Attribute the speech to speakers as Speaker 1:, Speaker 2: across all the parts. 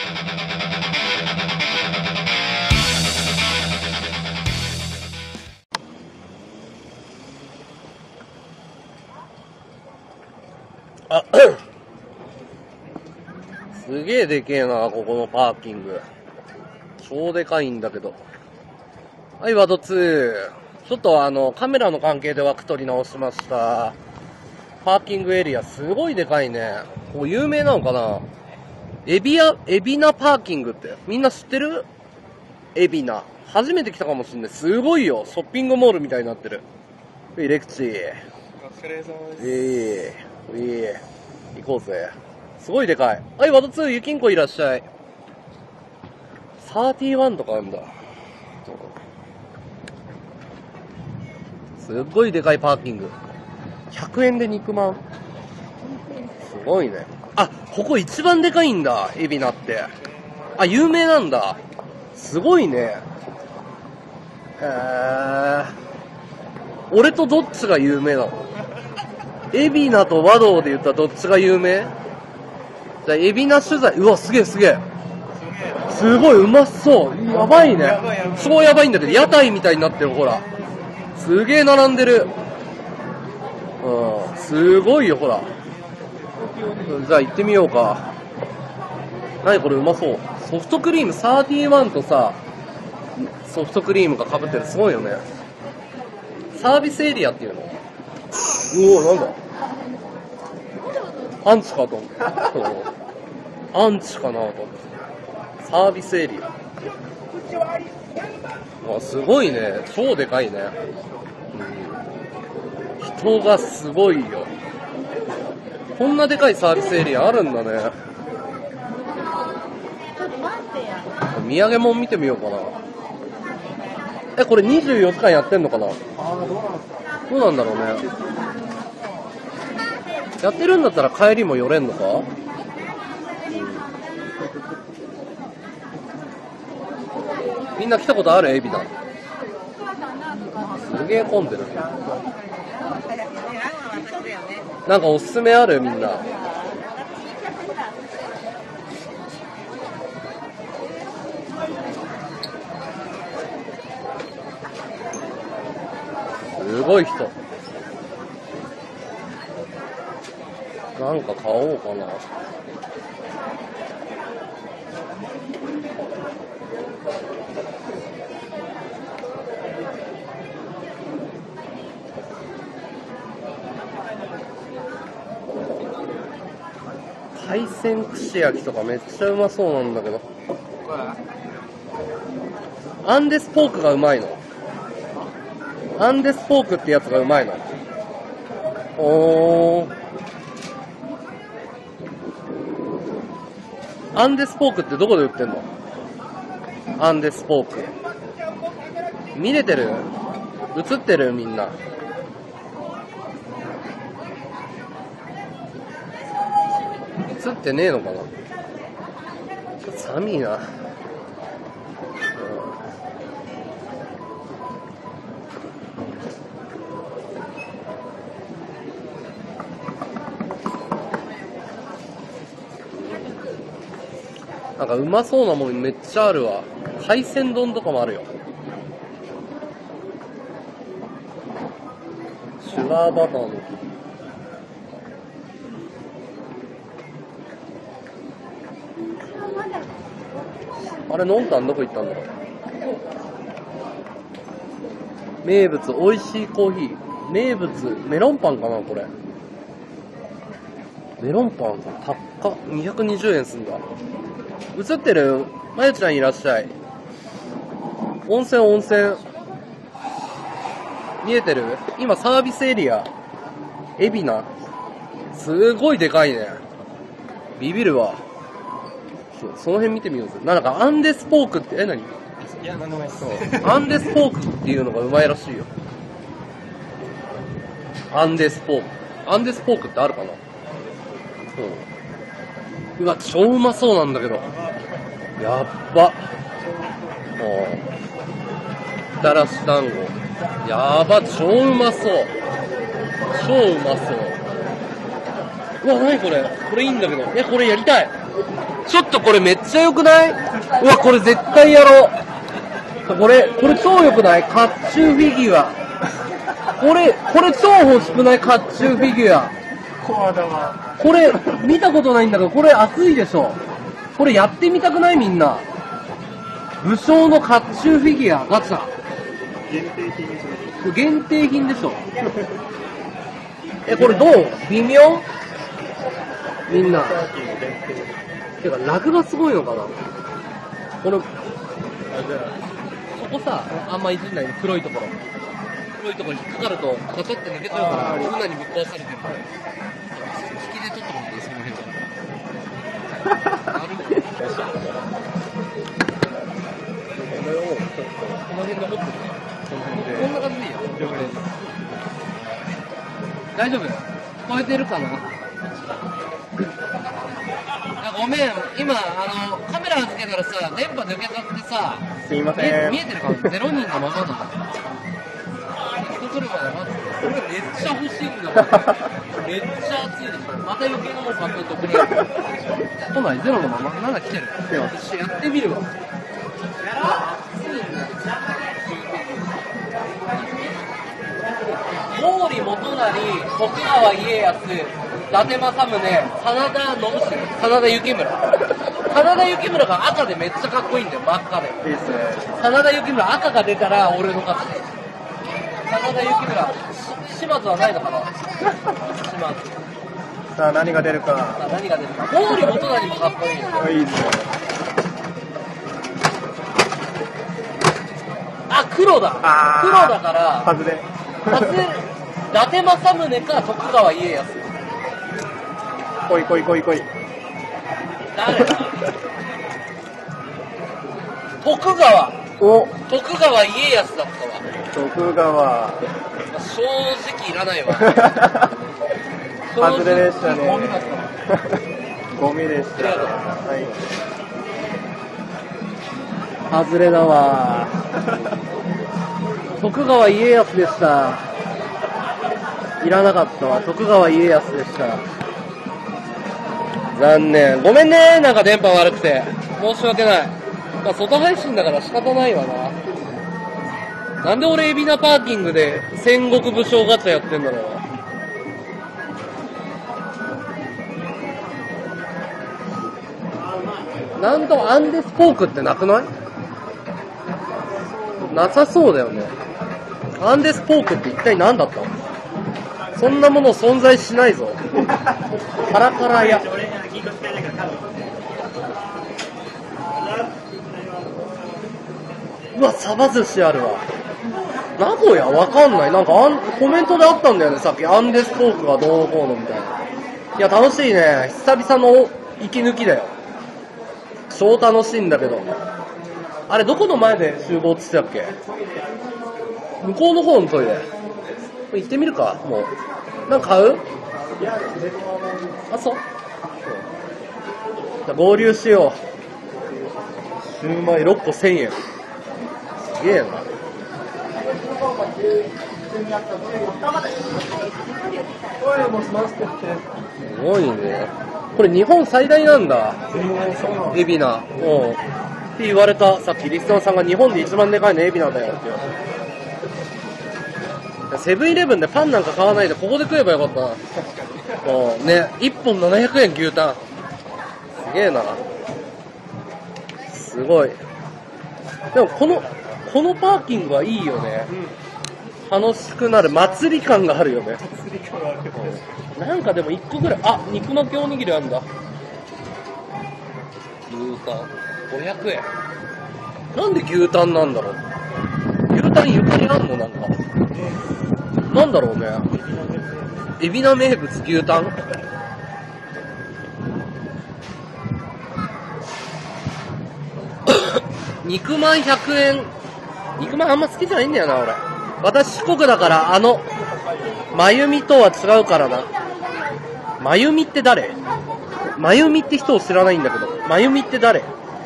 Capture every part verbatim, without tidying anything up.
Speaker 1: あすげえでけえな、ここのパーキング。超でかいんだけど。はい、ワードツー。ちょっとあの、カメラの関係で枠取り直しました。パーキングエリア、すごいでかいね。ここ有名なのかな？エビア、エビナパーキングって。みんな知ってる？エビナ。初めて来たかもしんない。すごいよ。ショッピングモールみたいになってる。エレクチー。
Speaker 2: お疲れ様です。
Speaker 1: ええー、ええー。行こうぜ。すごいでかい。はい、ワードツー、ゆきんこいらっしゃい。サーティワンとかあるんだ。すっごいでかいパーキング。ひゃくえんで肉まん。すごいね。あ、ここ一番でかいんだ、エビナって。あ、有名なんだ。すごいね。へー。俺とどっちが有名なの？エビナと和道で言ったらどっちが有名？じゃあ、エビナ取材。うわ、すげえすげえ。すごいうまそう。やばいね。超やばいんだけど、屋台みたいになってる、ほら。すげえ並んでる。うん、すごいよ、ほら。じゃあ行ってみようか。何これうまそう。ソフトクリームサーティワンとさ、ソフトクリームが被ってる。すごいよね。サービスエリアっていうの？うお、なんだアンチかと思って。アンチかなと思って。サービスエリア。わ、すごいね。超でかいね。うん、人がすごいよ。こんなでかいサービスエリアあるんだね。土産物見てみようかな。え、これにじゅうよじかんやってんのかな？ああ、どうなんですか？どうなんだろうね。やってるんだったら帰りも寄れんのか？うん、みんな来たことある？エビナ。すげえ混んでる。なんかおすすめある？みんな。すごい人。なんか買おうかな。海鮮串焼きとかめっちゃうまそうなんだけど。アンデスポークがうまいの？アンデスポークってやつがうまいの？おー。アンデスポークってどこで売ってんの？アンデスポーク。見れてる？映ってる？みんな。映ってねえのかな？ちょっと寒いな。なんかうまそうなもんめっちゃあるわ。海鮮丼とかもあるよ。シュガーバターの。あれ、のんたんどこ行ったんだろう。名物、美味しいコーヒー。名物、メロンパンかな、これ。メロンパン、高っ。にひゃくにじゅうえんすんだ。映ってる？まゆちゃんいらっしゃい。温泉温泉。見えてる？今サービスエリア。エビナ。すごいでかいね。ビビるわ。そう、その辺見てみようぜ。なんかアンデスポークって、え、何？
Speaker 2: いや、なんでもないです。
Speaker 1: アンデスポークっていうのがうまいらしいよ。アンデスポーク。アンデスポークってあるかな？そう。うわ、超うまそうなんだけど。やっば。もう。みたらし団子。やば、超うまそう。超うまそう。うわ、なにこれ？これいいんだけど。え、これやりたい。 ちょっとこれめっちゃ良くない？うわ、これ絶対やろう。これ、これ超良くない？甲冑フィギュア。これ、これ超欲しくない？甲冑フィギュア。
Speaker 2: コアだわ。
Speaker 1: これ、見たことないんだけど、これ熱いでしょ。これやってみたくない？みんな。武将の甲冑フィギュア、ガチャ。
Speaker 2: 限定品でしょ。
Speaker 1: 限定品でしょ。え、これどう？微妙？みんな。てか、ラグがすごいのかな？これ、そこさ、あんまいじんないで、黒いところ。黒いところに引っかかると、ガチャって抜けちゃうから、ルナにぶっ壊されてるから。引きで取ってもらって、その辺から。なるほど。これを、この辺で持ってるね。こんな感じでいいよ。大丈夫？超えてるかな？ごめん、今、あの、カメラつけたらさ、電波抜けちゃってさ、
Speaker 2: すいません。
Speaker 1: 見えてるかな？ゼロにんのままなの。人来るまで待って。これめっちゃ欲しいんだもん。めっちゃ熱いでしょ。また余計なもん買っといてくれ。来ない、ゼロのまま。なんだ来てる。
Speaker 2: 来てま
Speaker 1: す。やってみるわ。毛利元就、徳川家康、伊達政宗、真田信繁、真田幸村。真田幸村が赤でめっちゃかっこいいんだよ、真っ赤で。
Speaker 2: いいっすね。
Speaker 1: 真田幸村赤が出たら俺の勝ち。真田幸村、島津はないのかな？島津。
Speaker 2: さあ、何が出るか。
Speaker 1: さあ、何が出るか。毛利元就もかっこいいよ。
Speaker 2: いいっすね。
Speaker 1: あ、黒だ。
Speaker 2: あー
Speaker 1: 黒だから、
Speaker 2: 外れ。
Speaker 1: 外れ、伊達政宗か徳川家康。
Speaker 2: 来い来い来い来い。
Speaker 1: 誰だ？徳川。
Speaker 2: お、
Speaker 1: 徳川家康だったわ。
Speaker 2: 徳川。
Speaker 1: 正直いらないわ。
Speaker 2: 外れでしたね
Speaker 1: 正直ゴミだったわ。
Speaker 2: ゴミでした。はい。
Speaker 1: 外れだわ。徳川家康でした。いらなかったわ。徳川家康でした。残念。ごめんね。なんか電波悪くて。申し訳ない。まあ、外配信だから仕方ないわな。なんで俺、海老名パーキングで戦国武将ガチャやってんだろう。なんとアンデスポークってなくない？なさそうだよね。アンデスポークって一体何だったの？そんなもの存在しないぞ。カラカラや。うわ、サバ寿司あるわ。名古屋わかんない。なんかあんコメントであったんだよね、さっき。アンデスポークがどうのこうのみたいな。いや、楽しいね。久々の息抜きだよ。超楽しいんだけど。あれ、どこの前で集合って言ってたっけ？向こうの方のトイレ。行ってみるか、もう。なんか買う？
Speaker 2: いや、絶対
Speaker 1: あ、そう。じゃあ合流しよう。シューマイろっこせんえん。すげえな。すごいね。これ日本最大なんだ。海老名。うん。って言われた。さっきリスナーさんが日本で一番でかいの海老名だよって言われた。セブンイレブンでパンなんか買わないでここで食えばよかったな。うん。ね。いっぽんななひゃくえん牛タン。すげえな。すごい。でもこの、このパーキングはいいよね。楽しくなる祭り感があるよね。なんかでもいっこぐらい、あ、肉巻きおにぎりあるんだ。牛タン、ごひゃくえん。なんで牛タンなんだろう。牛タンゆかりあんのなんか。なんだろうね。海老名名物牛タン。肉まんひゃくえん。肉まんあんま好きじゃないんだよな、俺。私四国だからあのまゆみとは違うからな。まゆみって誰？まゆみって人を知らないんだけど、まゆみって誰？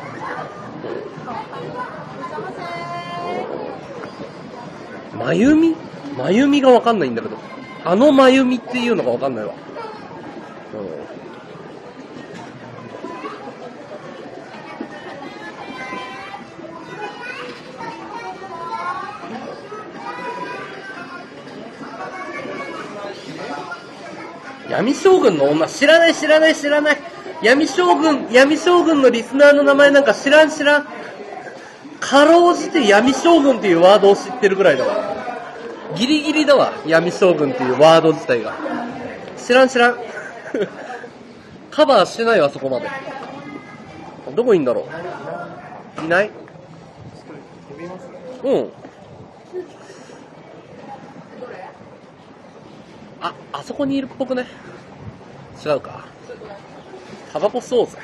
Speaker 1: まゆみ？まゆみがわかんないんだけど、あのまゆみっていうのがわかんないわ。 闇将軍の女、知らない知らない知らない。闇将軍、闇将軍のリスナーの名前なんか知らん知らん。かろうじて闇将軍っていうワードを知ってるぐらいだわ。ギリギリだわ、闇将軍っていうワード自体が。知らん知らん。カバーしてないわ、そこまで。どこいんだろう。いない？うん。あ、あそこにいるっぽくね。違うか。タバコ吸おうぜ。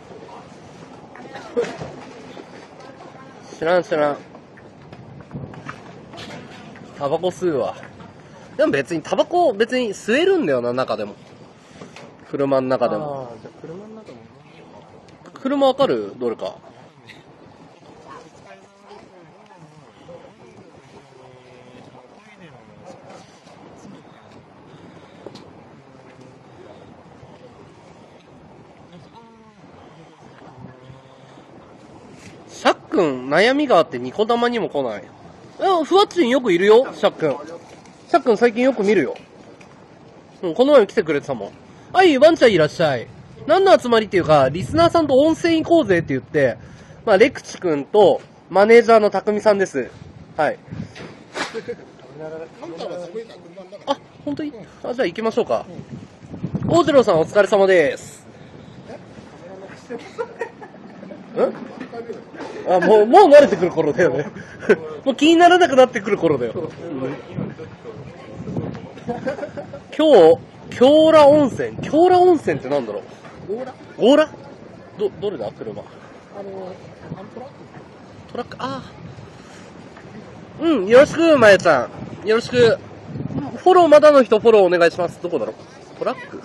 Speaker 1: 知らん知らん。タバコ吸うわ。でも別にタバコ別に吸えるんだよな、中でも。車の中でも。
Speaker 2: ああ、じゃあ車の中も。
Speaker 1: 車わかる？どれか。シャックン悩みがあってニコ玉にも来ない。え、ふわっちんよくいるよ、シャックン。シャックン最近よく見るよ。うん、この前も来てくれてたもん。はい、ワンちゃんいらっしゃい。何の集まりっていうか、リスナーさんと温泉行こうぜって言って、まあ、レクチ君とマネージャーの匠さんです。はい。あ、本当に？あ、じゃあ行きましょうか。大次郎さんお疲れ様です。ん？あ、もう、もう慣れてくる頃だよね。もう気にならなくなってくる頃だよ。うん、今日、京羅温泉。京羅温泉ってなんだろう？ゴーラ？ゴーラ？ど、どれだ？車。あの、トラック？トラック、ああ。うん、よろしく、まやちゃん。よろしく。フォローまだの人フォローお願いします。どこだろう？トラック？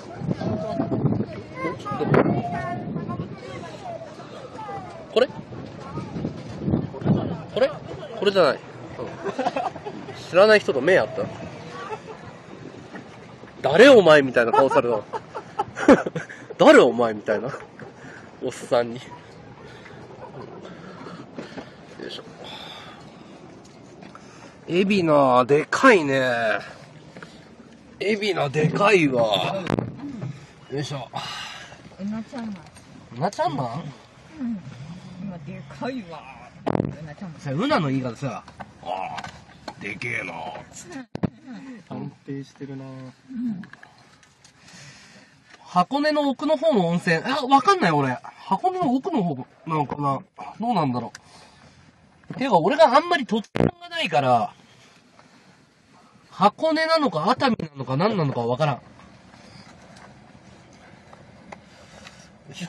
Speaker 1: どこ？これ？これ？これじゃない。うん、知らない人と目合った。誰お前みたいな顔された。誰お前みたいな。おっさんに。よいしょ。エビナでかいね。エビナでかいわ。よいしょ。
Speaker 3: うなちゃんマン。
Speaker 1: うなちゃんマン？
Speaker 3: うん。今でかいわ。うなちゃんマン。
Speaker 1: さ、うなの言い方さ、ああ、でけえな。
Speaker 2: 安定してるな。うん。
Speaker 1: 箱根の奥の方の温泉。あ、わかんない俺。箱根の奥の方なのかな。どうなんだろう。ていうか俺があんまり土地勘がないから、箱根なのか熱海なのか何なのかわからん。よいしょ。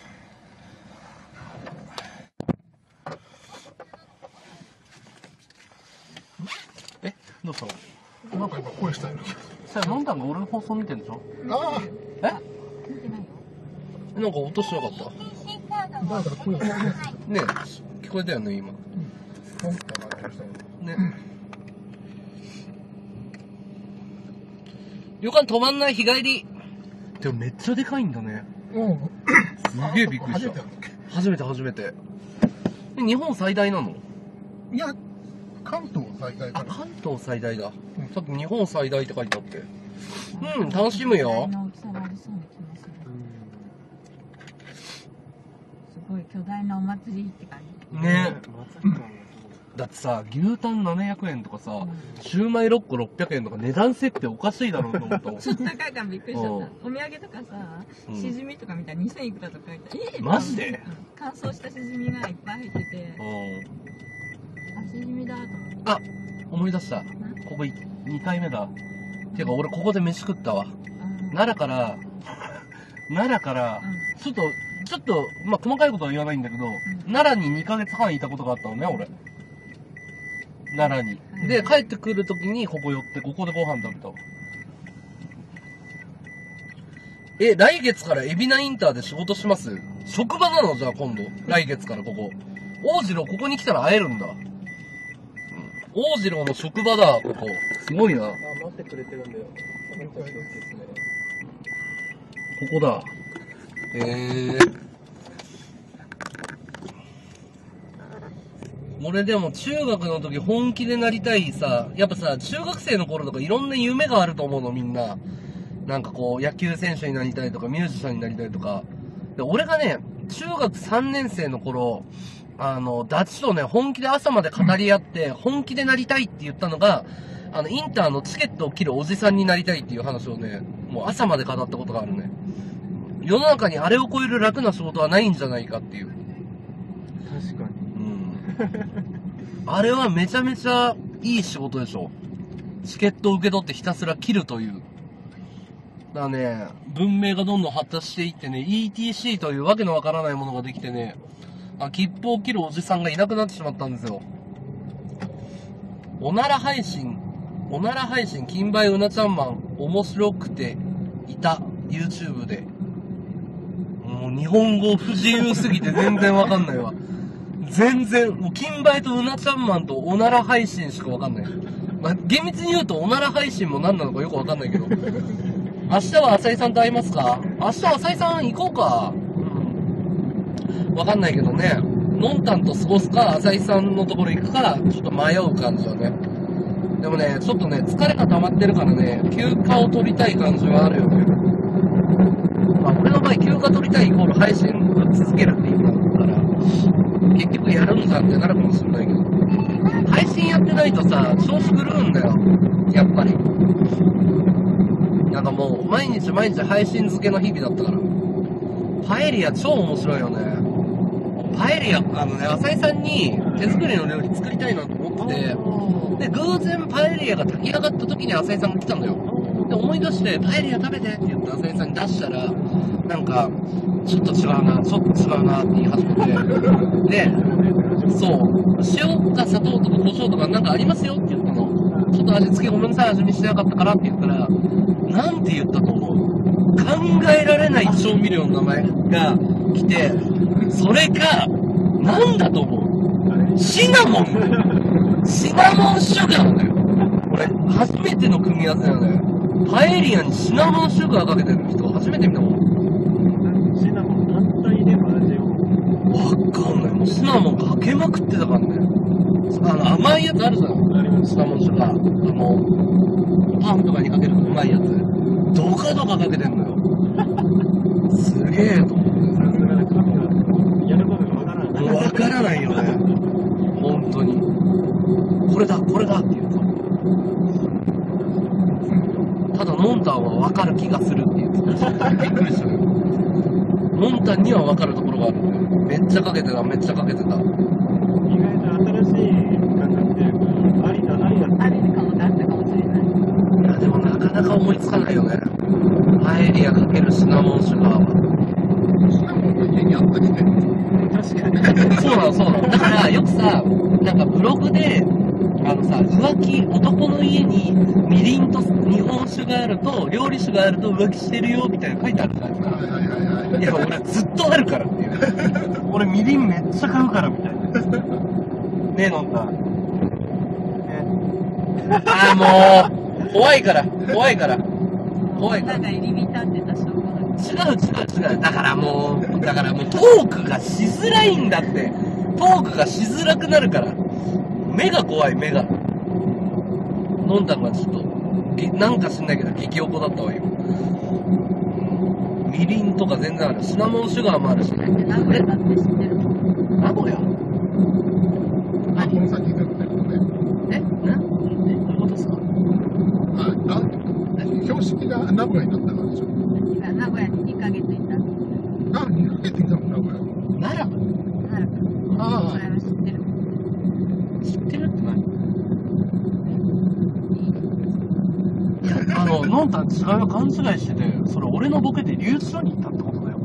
Speaker 1: え、どうしたの？
Speaker 2: なんか今声したよ。
Speaker 1: さあ、飲んだんが俺の放送見てんでしょ？
Speaker 2: ああ。
Speaker 1: え？なんか音しなかった？
Speaker 2: だから声が。
Speaker 1: ねえ、聞こえたよね、今。ね。旅館止まんない日帰り。でもめっちゃでかいんだね。
Speaker 2: うん。
Speaker 1: すげえびっくりした。初めて初めて。日本最大なの？
Speaker 2: いや、関東最大か
Speaker 1: あ、
Speaker 2: な。
Speaker 1: 関東最大だ。
Speaker 2: うん、
Speaker 1: さっき日本最大って書いてあって。うん、楽しむよ。
Speaker 3: すごい巨大なお祭りって感じ。
Speaker 1: ね。だってさ、牛タンななひゃくえんとかさ、うん、シューマイろっころっぴゃくえんとか値段設定おかしいだろうと思ったもん。
Speaker 3: ちょっと高いからびっくりしちゃった。お土産とかさ、しじみとか見たらにせんいくらとか書いてある。
Speaker 1: マジで？
Speaker 3: 乾燥したしじみがいっぱい入ってて。あ、しじみだと思って。
Speaker 1: あ、思い出した。ここにかいめだ。ていうか俺ここで飯食ったわ。奈良から、奈良から、ちょっと、ちょっと、まあ、細かいことは言わないんだけど、うん、奈良ににかげつはんいたことがあったのね、俺。奈良に。で、帰ってくるときにここ寄って、ここでご飯食べたわ。え、来月から海老名インターで仕事します？職場なの？じゃあ今度。来月からここ。大次郎ここに来たら会えるんだ。うん、大次郎の職場だ、ここ。すごいな。あ、
Speaker 2: 待ってくれてるんだよ。
Speaker 1: ここだ。へー。俺でも中学の時本気でなりたいさ、やっぱさ、中学生の頃とかいろんな夢があると思うのみんな。 なんかこう、野球選手になりたいとか、ミュージシャンになりたいとか。で、俺がね、中学さんねん生の頃、あの、ダチとね、本気で朝まで語り合って、本気でなりたいって言ったのが、あの、インターのチケットを切るおじさんになりたいっていう話をね、もう朝まで語ったことがあるね。世の中にあれを超える楽な仕事はないんじゃないかっていう。
Speaker 2: 確かに。
Speaker 1: うん。あれはめちゃめちゃいい仕事でしょ。チケットを受け取ってひたすら切るという。だからね、文明がどんどん発達していってね、イーティーシー というわけのわからないものができてね、あ、切符を切るおじさんがいなくなってしまったんですよ。おなら配信、おなら配信、金梅うなちゃんマン、面白くていた、YouTube で。もう日本語不自由すぎて全然わかんないわ。全然、もう金梅とうなちゃんマンとおなら配信しかわかんない。まあ、厳密に言うとおなら配信も何なのかよくわかんないけど。明日は浅井さんと会いますか？明日は浅井さん行こうか。うん。わかんないけどね。のんたんと過ごすか、浅井さんのところ行くか、ちょっと迷う感じはね。でもね、ちょっとね、疲れが溜まってるからね、休暇を取りたい感じはあるよね。まあ、俺の場合、休暇取りたいイコール配信を続けるって意味だから、結局やるんだってなるかもしれないけど、配信やってないとさ、調子狂うんだよ。やっぱり。なんかもう、毎日毎日配信付けの日々だったから。パエリア超面白いよね。パエリア、あのね、浅井さんに手作りの料理作りたいなと思ってて、で、偶然パエリアが炊き上がった時に浅井さんが来たのよ。で、思い出して、パエリア食べてって言って浅井さんに出したら、なんか、ちょっと違うな、ちょっと違うなって言い始めて、で、そう、塩か砂糖とか胡椒とかなんかありますよって言ったの。ちょっと味付けごめんなさい、味見してなかったからって言ったら、なんて言ったと思う？考えられない調味料の名前が来て、それが、なんだと思う？シナモン！シナモンシュガーだよ。これ、初めての組み合わせなんだよ。パエリアにシナモンシュガーかけてる人初めて見たもん。
Speaker 2: シナモン単体でも味を。
Speaker 1: わかんない。もうシナモンかけまくってたからね。あの、甘いやつあるじゃん。シナモンシュガー。あの、パンとかにかけるとうまいやつ。ドカドカかけてんのよ。すげえと思って。
Speaker 2: やることがわからない。
Speaker 1: わからないよね。本当に。これだ、これだって言うと。ただ、ノンタンはわかる気がするって言ってた。びっくりしたよ。ノンタンにはわかるところがあるんで。めっちゃかけてた、めっちゃかけてた。
Speaker 2: 意外と新しい感覚っていうか、ありだ、ありだ。
Speaker 3: あれかもだったかもしれない。
Speaker 1: いや、でもなかなか思いつかないよね。パエリアかけるシナモンシュガーは。シナモンが家にあったりね。
Speaker 2: 確かに。
Speaker 1: そうなの、そうなの。だから、よくさ、なんかブログで、あのさ、浮気、男の家にみりんと日本酒があると、料理酒があると浮気してるよ、みたいな書いてあるじゃないですか。
Speaker 2: はいはいはいはい。
Speaker 1: いや、俺ずっとあるからっていう。俺みりんめっちゃ買うから、みたいな。ねえ、飲んだ。ね、ああ、もう、怖いから、怖いから。怖いから。
Speaker 3: なんか入り浸ってた証拠だ。
Speaker 1: 違う違う違う。だからもう、だからもうトークがしづらいんだって。トークがしづらくなるから。目が怖い、目が。のんたんがちょっと、なんか知んないけど、激おこだったわ、今。みりんとか全然ある。シナモンシュガーもあるし。
Speaker 3: 名古屋だって知ってる？
Speaker 1: 名古屋？
Speaker 2: あ、この先になってるのね。
Speaker 1: え？な？どういうことですか？
Speaker 2: あ、あ、標識が名古屋になったからでしょ。
Speaker 3: 今名古屋ににかげついた。
Speaker 2: あ、にかげついたの名古屋。
Speaker 1: 奈良？
Speaker 3: なるか。
Speaker 2: ああ
Speaker 3: それは知ってる。
Speaker 1: 知ってるって何？いや、あの、のんたん違うよ、勘違いしてて、それ俺のボケで留置所に行ったってことだよ。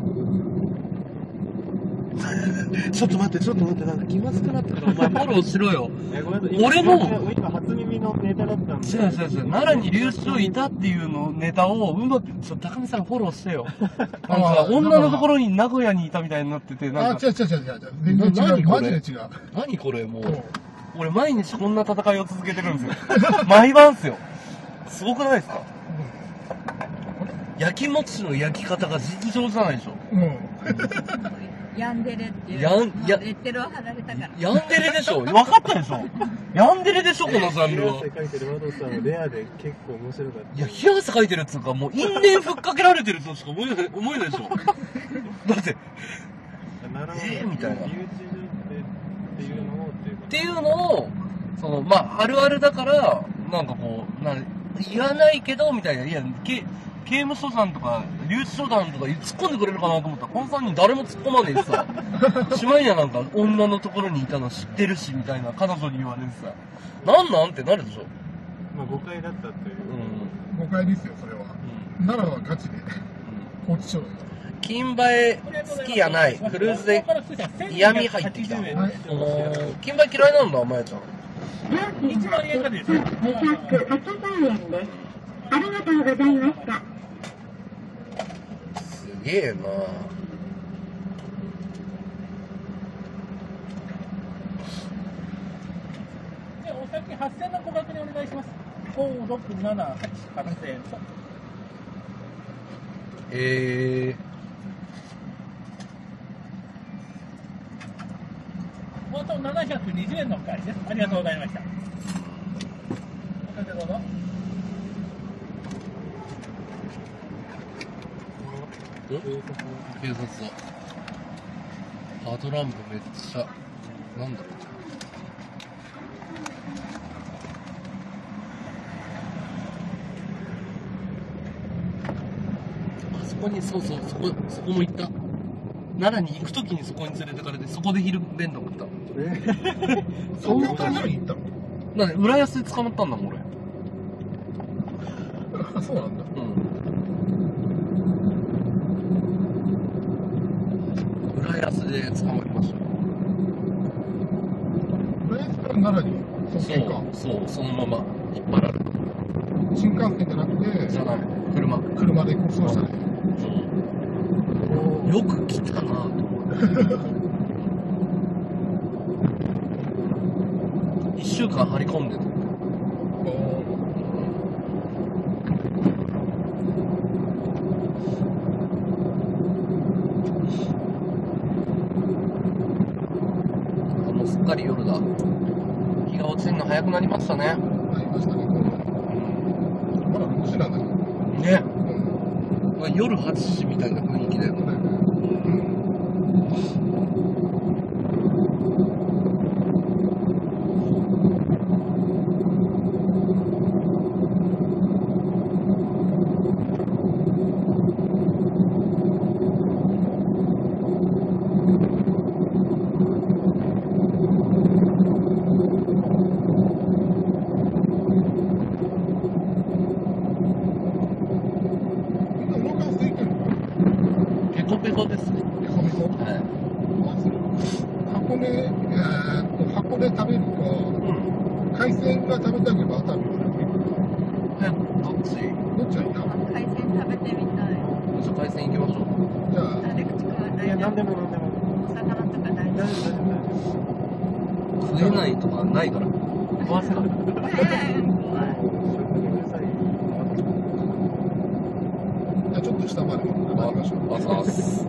Speaker 1: ちょっと待って、ちょっと待って、なんか気まずくなってから、お前フォローしろよ。
Speaker 2: え、ごめんなさい。
Speaker 1: 俺も、
Speaker 2: 今初耳のネタだったんで。
Speaker 1: 違う違う違う、奈良に留置所いたっていうのネタをうまく、ちょっと高見さんフォローしてよ。なんか、女のところに名古屋にいたみたいになってて、
Speaker 2: あ、
Speaker 1: なんか。
Speaker 2: 違う違う違う違う。全然違う。
Speaker 1: 何これ
Speaker 2: マジで違う。
Speaker 1: 何これ、もう。俺毎日こんな戦いを続けてるんですよ。毎晩っすよ。すごくないですか？焼きもちの焼き方が尋常じゃないでしょ。
Speaker 2: うん。
Speaker 3: ヤンデレっていう
Speaker 1: ヤンや
Speaker 3: レッテルを貼られたから。
Speaker 1: ヤンデレでしょ分かったでしょヤンデレでしょこのジャンルは。
Speaker 2: 冷や汗かいてるワドさんもレアで結構面白かった。
Speaker 1: いや、冷や汗かいてるっつうか、もう因縁ふっかけられてるとしか思えない、思えないでしょだって、えーみたいな。
Speaker 2: 留置所っていうのをっていう
Speaker 1: っていうのを、その、まあ、あるあるだから、なんかこう、なん言わないけど、みたいな、いや、け刑務所団とか、留置所団とか突っ込んでくれるかなと思ったら、このさんにん誰も突っ込まねえしさ、しまいにはなんか、女のところにいたの知ってるし、みたいな、彼女に言われてさ、なんなんってなるでしょ。
Speaker 2: まあ誤解だったという。
Speaker 1: うん。
Speaker 4: 誤解ですよ、それは。
Speaker 1: うん、
Speaker 4: 奈良はガチで、放置所だよ。
Speaker 1: 金映え好きやない。クルーズで嫌味入ってきた。おー、金映え嫌いなんだ、まやちゃん。
Speaker 5: いちまんえんがです。にひゃくはちじゅうえんです。ありがとうございました。
Speaker 1: すげえな。
Speaker 5: で、お先はっせんのご確認お願いします。ご、ろく、なな、はち、はっせん。
Speaker 1: え
Speaker 5: ー。あとななひゃくにじゅうえんのお返しです。ありがとうございました。おかけどうぞ。
Speaker 1: 警察だ。ハードランプめっちゃ、なんだろう。あそこに、そうそう、そこ、そこも行った。奈良に行くときにそこに連れてかれて、そこで昼弁当食った。
Speaker 4: えそんな感じに行ったの？
Speaker 1: なんで、浦安で捕まったんだもん、俺。
Speaker 4: あ、そうなんだ。
Speaker 1: うん。浦安で捕まりました。
Speaker 4: 浦安から奈良に送
Speaker 1: そ
Speaker 4: 検か。
Speaker 1: う、そう、そのまま引っ張られた。
Speaker 4: 新幹線じゃなくて、
Speaker 1: じゃない、車。
Speaker 4: 車で国葬したね。
Speaker 1: うん。よく来たなぁと思って。一週間張り込んでた。あ、もうすっかり夜だ。日が落ちるの早くなりましたね。
Speaker 4: ありましたね。まだろくじなんだけど。
Speaker 1: ね。夜はちじみたいな雰囲気だよね。ペコペコですね。はい。
Speaker 4: 箱根、えーっと、箱根食べるか、
Speaker 1: うん。
Speaker 4: 海鮮が食べたけど熱海は
Speaker 1: え、どっち？
Speaker 4: どっちがいいな？
Speaker 3: 海鮮食べてみたい。
Speaker 1: じゃあ海鮮行きましょう。
Speaker 4: じゃあ、
Speaker 3: あれ口くんは大
Speaker 2: いや、
Speaker 3: 丈
Speaker 2: なんでもなんでも。
Speaker 3: 夫。お魚とか大
Speaker 2: 大
Speaker 3: 丈
Speaker 2: 丈夫、大丈夫。
Speaker 1: 食えないとかないから。
Speaker 2: 怖さ。
Speaker 3: 夫。怖い。
Speaker 2: 食にうるさい。
Speaker 4: じゃあちょっと下まで上がりましょう。
Speaker 1: あざーす。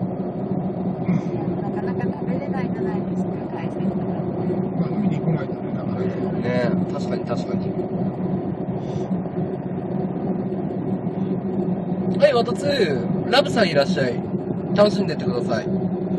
Speaker 3: なかなか食べれないじゃないですか、海鮮とか。
Speaker 4: まあ、海に来ないとね、なかなか。
Speaker 1: ねえ、確かに確かに。はい、ワトツー。ラブさんいらっしゃい。楽しんでってください。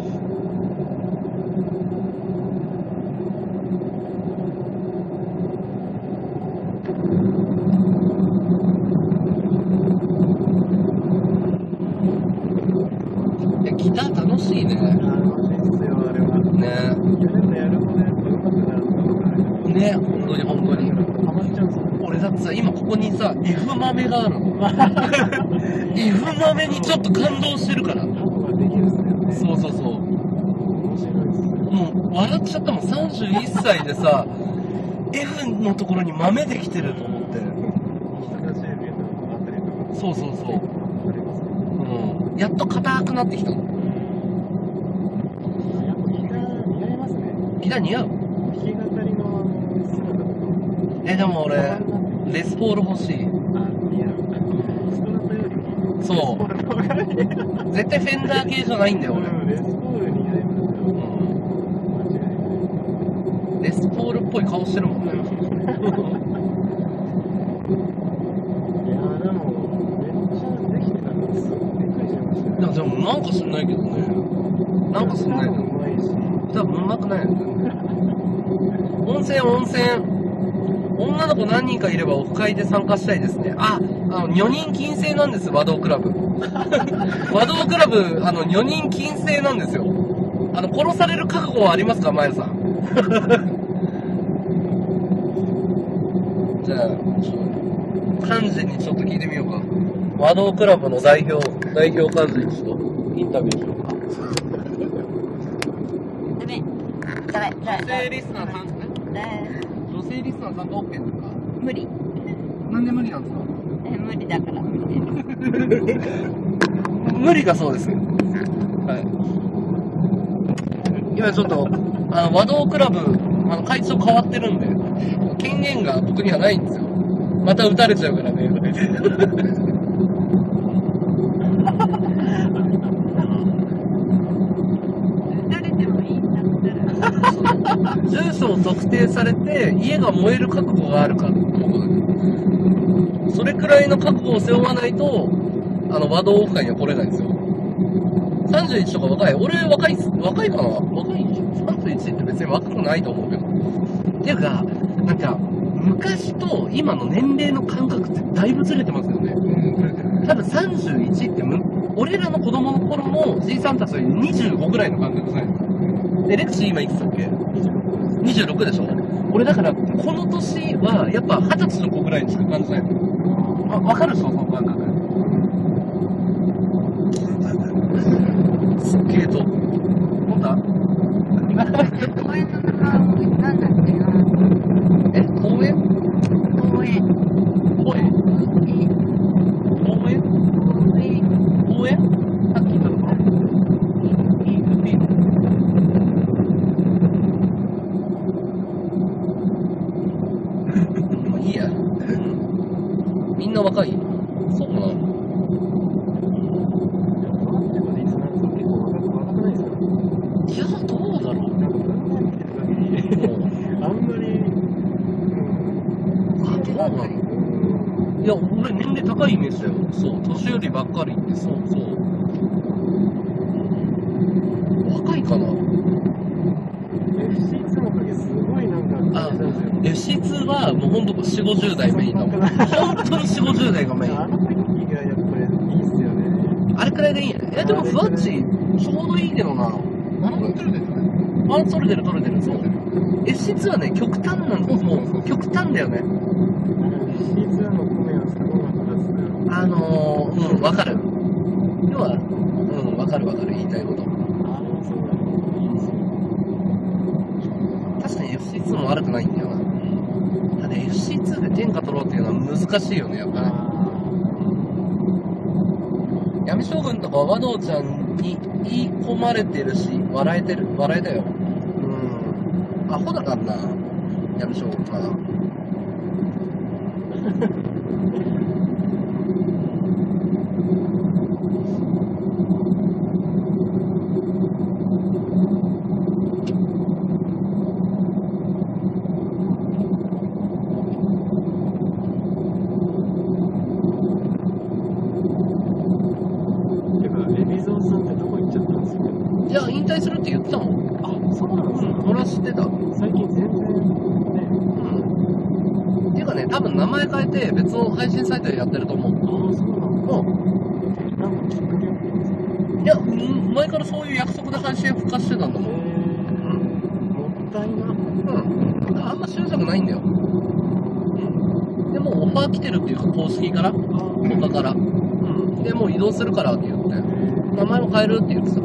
Speaker 1: いや、ギター楽しいね。
Speaker 2: 楽しいですよ、あれは。
Speaker 1: ね
Speaker 2: やればやるほどやっぱ上手くなるのが
Speaker 1: ね、本当に本当に。
Speaker 2: ハマっちゃうんですよ。
Speaker 1: 俺だってさ、今ここにさ、F 豆があるの。F 豆にちょっと感動してるから。
Speaker 2: ハムができるっすよね。
Speaker 1: そうそうそう。
Speaker 2: 面白いっすよ。
Speaker 1: もう笑っちゃったもん。さんじゅういっさいでさ、F のところに豆できてると思って。
Speaker 2: 人差し指とかあったりとか。
Speaker 1: そうそうそう。
Speaker 2: ありますね。
Speaker 1: うん。やっと硬くなってきたの。
Speaker 2: やっぱギター似合いますね。
Speaker 1: ギター似合う？
Speaker 2: 弾き語りのあの姿とか。
Speaker 1: え、でも俺、レスポール欲しい。
Speaker 2: あ、似合う。ストラトより
Speaker 1: そう。
Speaker 2: レスポールの方が似合う。
Speaker 1: 絶対フェンダー系じゃないんだよ、俺。
Speaker 2: うん、レスポール似合
Speaker 1: ぽい顔してるもんね。
Speaker 2: いやーでも、めっちゃできてたからすごいびっくりしましたよ。
Speaker 1: いや、でもなんか知んないけどね。なんか知んないけど。
Speaker 2: うまいし。
Speaker 1: 多分うまくないよね。温泉、温泉。女の子何人かいればオフ会で参加したいですね。あ、あの、女人禁制なんです、和道クラブ。和道クラブ、あの、女人禁制なんですよ。あの、殺される覚悟はありますか、マエルさん。じゃあ、ちょっと、幹事にちょっと聞いてみようか。和道クラブの代表、代表幹事にちょっとインタビューしようか。
Speaker 3: ダメ。ダメ。ダメ。
Speaker 1: 女性リスナー参加、女性リスナー参加 OK ですか？
Speaker 3: 無理。
Speaker 1: なんで無理なんですか？
Speaker 3: え、無理だから無理です。
Speaker 1: 無理だそうです。はい。今ちょっと、あの、和道クラブ、あの、会長変わってるんで、権限が僕にはないんですよ。また撃たれちゃうからね、とか言って。
Speaker 3: 誰でもいいんだったら。
Speaker 1: 住所を特定されて、家が燃える覚悟があるからってことだけど、それくらいの覚悟を背負わないと、あの、和道オフ会には来れないんですよ。さんじゅういちとか若い。俺若いっす、若いかな若い ?さんじゅういち って別に若くないと思うけど。っていうか、なんか、昔と今の年齢の感覚ってだいぶずれてますよね。多分さんじゅういちってむ、俺らの子供の頃のじいさんたちよりにじゅうごぐらいの感覚じゃないですか。で、レクシー今いくつだっけ ?にじゅうろく でしょ。俺だから、この年はやっぱはたちの子ぐらいにしか感じないの。わ、わかるでしょその感覚。すっげえと。ほんだ
Speaker 3: 公園の名前なんだっけな。
Speaker 1: え、公園
Speaker 3: 公園。
Speaker 1: 公園公園
Speaker 3: 公園。
Speaker 1: 公園さっき言ったのかまあいいや。みんな若いそうなのいや、どうだろう。
Speaker 2: なんか文面見てる限り、あんまり、
Speaker 1: あ、どうなのいや、俺年齢高いイメージだよ。そう、年寄りばっかりって、そうそう。若いかな
Speaker 2: エフシーツー のおかげすごいなんか、
Speaker 1: あ
Speaker 2: 感じなんですよ。
Speaker 1: エフシーツー はもうほんとよんじゅう、ごじゅう代メインだもん。本当によんじゅう、ごじゅう代がメイン。
Speaker 2: あの時がやっぱりいいっすよね。
Speaker 1: あれくらいでいいんやね。え、でもふわっち、ちょうどいいけどな。あの撮れてるね。あ、撮れてる撮れてる、そう。エフシーツー はね、極端なんです。もう、極端だよね。
Speaker 2: エフシーツー の米はすごい分かるっすね。
Speaker 1: あのー、うん、わかる。要は、うん、わかるわかる、言いたいこと。
Speaker 2: あの、そうだね。いいっすよ。
Speaker 1: 確かに エフシーツー も悪くないんだよな。ただ エフシーツー で天下取ろうっていうのは難しいよね、やっぱね。闇将軍とか和道ちゃんに言い込まれてるし、笑えてる、笑えたよ。うん。アホだからな、闇将軍かな。いや、引退するって言ってたもん。
Speaker 2: あ、そうなんですか。
Speaker 1: うん、俺は知ってた。
Speaker 2: 最近全然ね。
Speaker 1: うん。っていうかね、多分名前変えて別の配信サイトでやってると思う。
Speaker 2: ああ、そうなんだ。
Speaker 1: う
Speaker 2: なんかきっかけあったんですか。
Speaker 1: ん。いや、うん前からそういう約束で配信復活してたんだもん。
Speaker 2: へー、もったいな。
Speaker 1: うん。だからあんま執着ないんだよ。うん。でもうオファー来てるっていうか、公式から、他から。うん。で、もう移動するからって言って、名前も変えるって言ってた。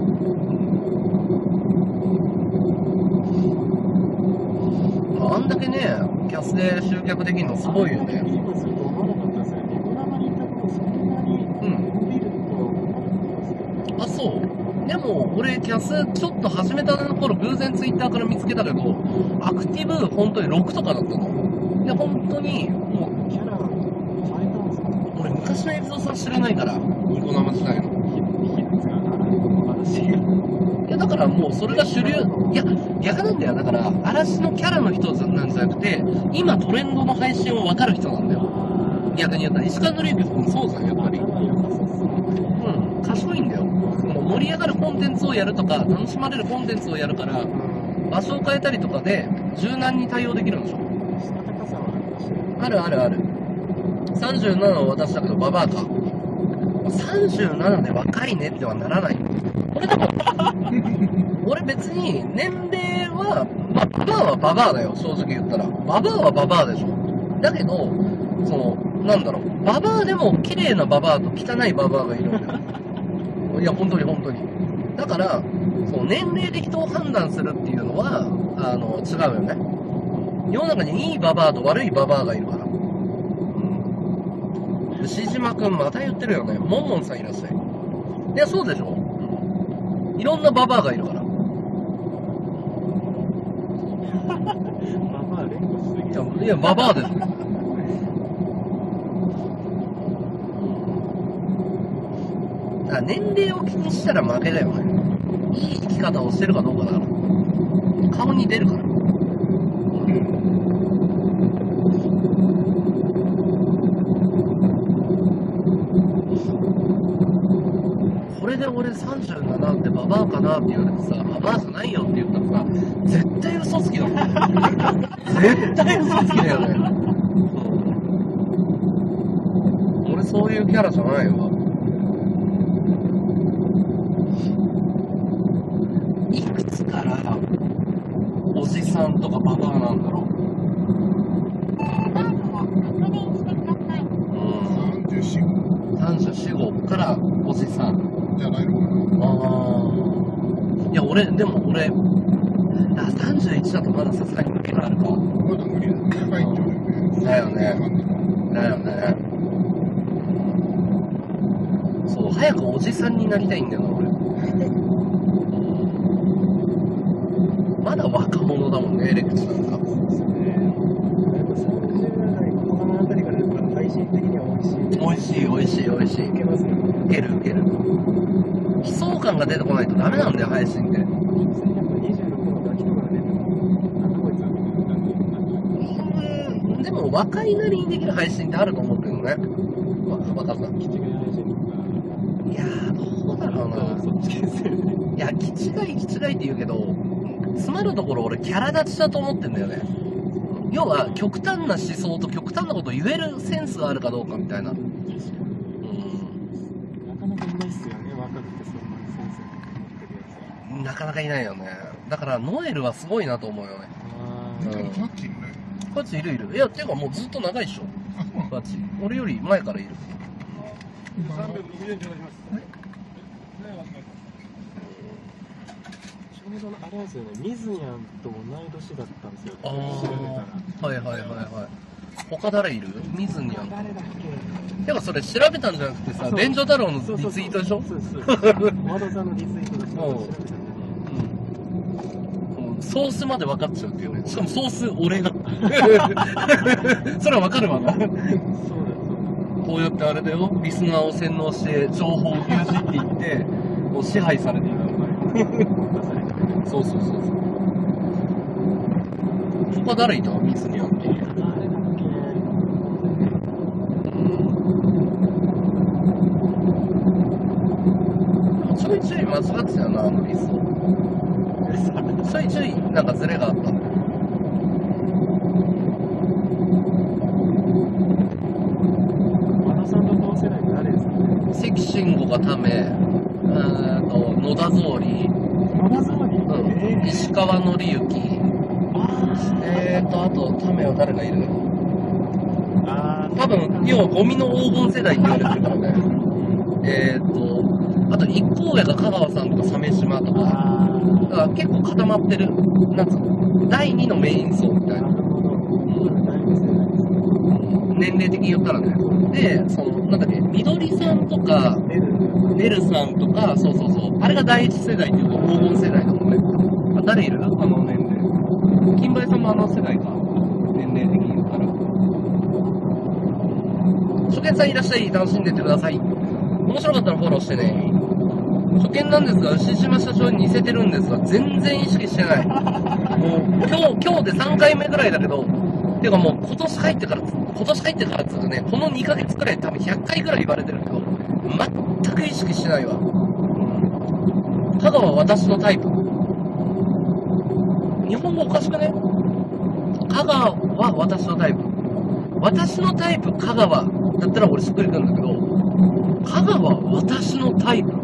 Speaker 1: あんだけね、キャスで集客できるのすごいよね。
Speaker 2: いいことすると思わなかったですよ。ニコ生に行ったことそんなに伸びるとは思わなかったですけど。
Speaker 1: あ、そうでも、俺、キャスちょっと始めた頃、偶然ツイッターから見つけたけど、アクティブ、本当にろくとかだったの。で、本当に、もう、
Speaker 2: キャラ変えたんですか。
Speaker 1: 俺、昔のエピソードさん知らないから、ニコ生時代の。
Speaker 2: 比率が、あ、 話。
Speaker 1: いや、だからもうそれが主流、いや、逆なんだよ。だから、嵐のキャラの人なんじゃなくて、今トレンドの配信を分かる人なんだよ。逆に言ったら、石川紀之君そうじゃん、やっぱり。
Speaker 2: 頭良さそうっすね。
Speaker 1: うん、賢いんだよ。その盛り上がるコンテンツをやるとか、楽しまれるコンテンツをやるから、場所を変えたりとかで、柔軟に対応できるんでしょ。
Speaker 2: したたかさはありましたよね。
Speaker 1: あるあるある。さんじゅうななの私だけど、ババアか。さんじゅうななで若いねってはならない。俺でも、俺別に年齢は、まあ、ババアはババアだよ、正直言ったら。ババアはババアでしょ。だけど、その、なんだろう、ババアでも綺麗なババアと汚いババアがいるんだよ。いや、本当に本当に。だから、その年齢で人を判断するっていうのは、あの、違うよね。世の中にいいババアと悪いババアがいるから。牛島くんまた言ってるよね。モンモンさんいらっしゃい。いや、そうでしょ。いろんなババアがいるから。
Speaker 2: まあまあ連呼しすぎ
Speaker 1: いや、いやババアです。だから年齢を気にしたら負けだよね。いい生き方をしてるかどうかだから。顔に出るから。これで俺さんじゅうななってババアかなって言われてさ、ババアじゃないよって言ったらさ、絶対嘘つきだもん。絶対嘘つきだよね。俺そういうキャラじゃないわ。いくつからおじさんとかババアなんだろう。さんじゅうよん、ごからおじさん。
Speaker 4: じゃないのかな。
Speaker 1: ああ。いや、俺、でも俺、あ、さんじゅういちだとまださすがに無理があるか。
Speaker 4: まだ無理だ。高いんだよね。
Speaker 1: だよね。だよね。そう、早くおじさんになりたいんだよな、俺。まだ若者だもんね、エレクチなんか。
Speaker 2: そうですね。やっぱさんじゅう代後半あたりからやっぱ配信的には美味しい。
Speaker 1: 美味しい、美味しい、美味しい。
Speaker 2: いけますよね。
Speaker 1: いける、いける。悲壮感が出てこないとダメなんだよ、配信って。
Speaker 2: やっぱにじゅうろくのガキとかが出ても、なんだこいつみたいな感じになっちゃう。
Speaker 1: うーん、でも若いなりにできる配信ってあると思うけどね。わ、若さん。
Speaker 2: 気違い配信とか。
Speaker 1: いやー、どうだろうな。
Speaker 2: そっちですよね。
Speaker 1: いや、気違い、気違いって言うけど、詰まるところ俺キャラ立ちだと思ってんだよね。要は、極端な思想と極端なことを言えるセンスがあるかどうかみたいな。うん。
Speaker 2: なかなかいないっすよね、若くてそんなにセンス持ってるやつは。
Speaker 1: なかなかいないよね。だから、ノエルはすごいなと思うよね。
Speaker 2: あ
Speaker 1: うん
Speaker 4: ファッキンね。
Speaker 1: パチいるいる。いや、ていうかもうずっと長いっしょ。パチ。俺より前からいる。
Speaker 5: さんびゃくにじゅうえん頂戴します。
Speaker 2: ちょうどあれですよね、ミズニャンと同い年だったんですよ。
Speaker 1: あ
Speaker 2: 調べたら。
Speaker 1: はいはいはいはい。他誰いるミズニャン。
Speaker 2: 誰だっけ？
Speaker 1: てかそれ調べたんじゃなくてさ、便所太郎のリツイートでしょ。
Speaker 2: そうそうそう。和田さんのリツイートで調べたんだよね。
Speaker 1: うん。ソースまで分かっちゃうっていうね。しかもソース俺が。それは分かるわな。
Speaker 2: そうだよ、そうだよ。
Speaker 1: こうやってあれだよ。リスナーを洗脳して情報を牛耳っていって、もう支配されていく。そうそうそうそう。他誰いたミズニャンって。
Speaker 2: 誰だっけ？
Speaker 1: ちょいちょい間違ってたよな、あのリスト。ちょいちょいなんかズレがあったんだよ。
Speaker 2: 和田さんと同世代って誰ですかね？
Speaker 1: 関慎吾がため、うーんと野田草履、
Speaker 2: 野田総理？
Speaker 1: うん、石川紀之、えーと、あと、ためは誰がいる？
Speaker 2: あー、
Speaker 1: 多分、要はゴミの黄金世代って言われてるからね。えーと、あと、一行屋が香川さんとか鮫島とか、
Speaker 2: あー、
Speaker 1: だから結構固まってる、なんつうの、だいにのメイン層みたいな。
Speaker 2: なるほど。だいぶ世代ですね。
Speaker 1: 年齢的に言ったらね。で、その、なんだっけ、みどりさんとか、
Speaker 2: ネル。
Speaker 1: ねるさんとか、そうそうそう。あれが第一世代っていうか、黄金世代だもんね。あ、誰いる？あの年齢。金梅さんもあの世代か。年齢的に言ったら。初見さんいらっしゃい。楽しんでってください。面白かったらフォローしてね。 初見なんですが、牛島社長に似せてるんですが、全然意識してない。もう、今日、今日でさんかいめぐらいだけど、ていうかもう今年入ってから、今年入ってからっつうかね、このにかげつくらい多分ひゃっかいぐらい言われてるけど、全く意識してないわ。うん。香川は私のタイプ。日本語おかしくね？香川は私のタイプ。私のタイプ香川だったら俺しっくりくるんだけど、香川は私のタイプ。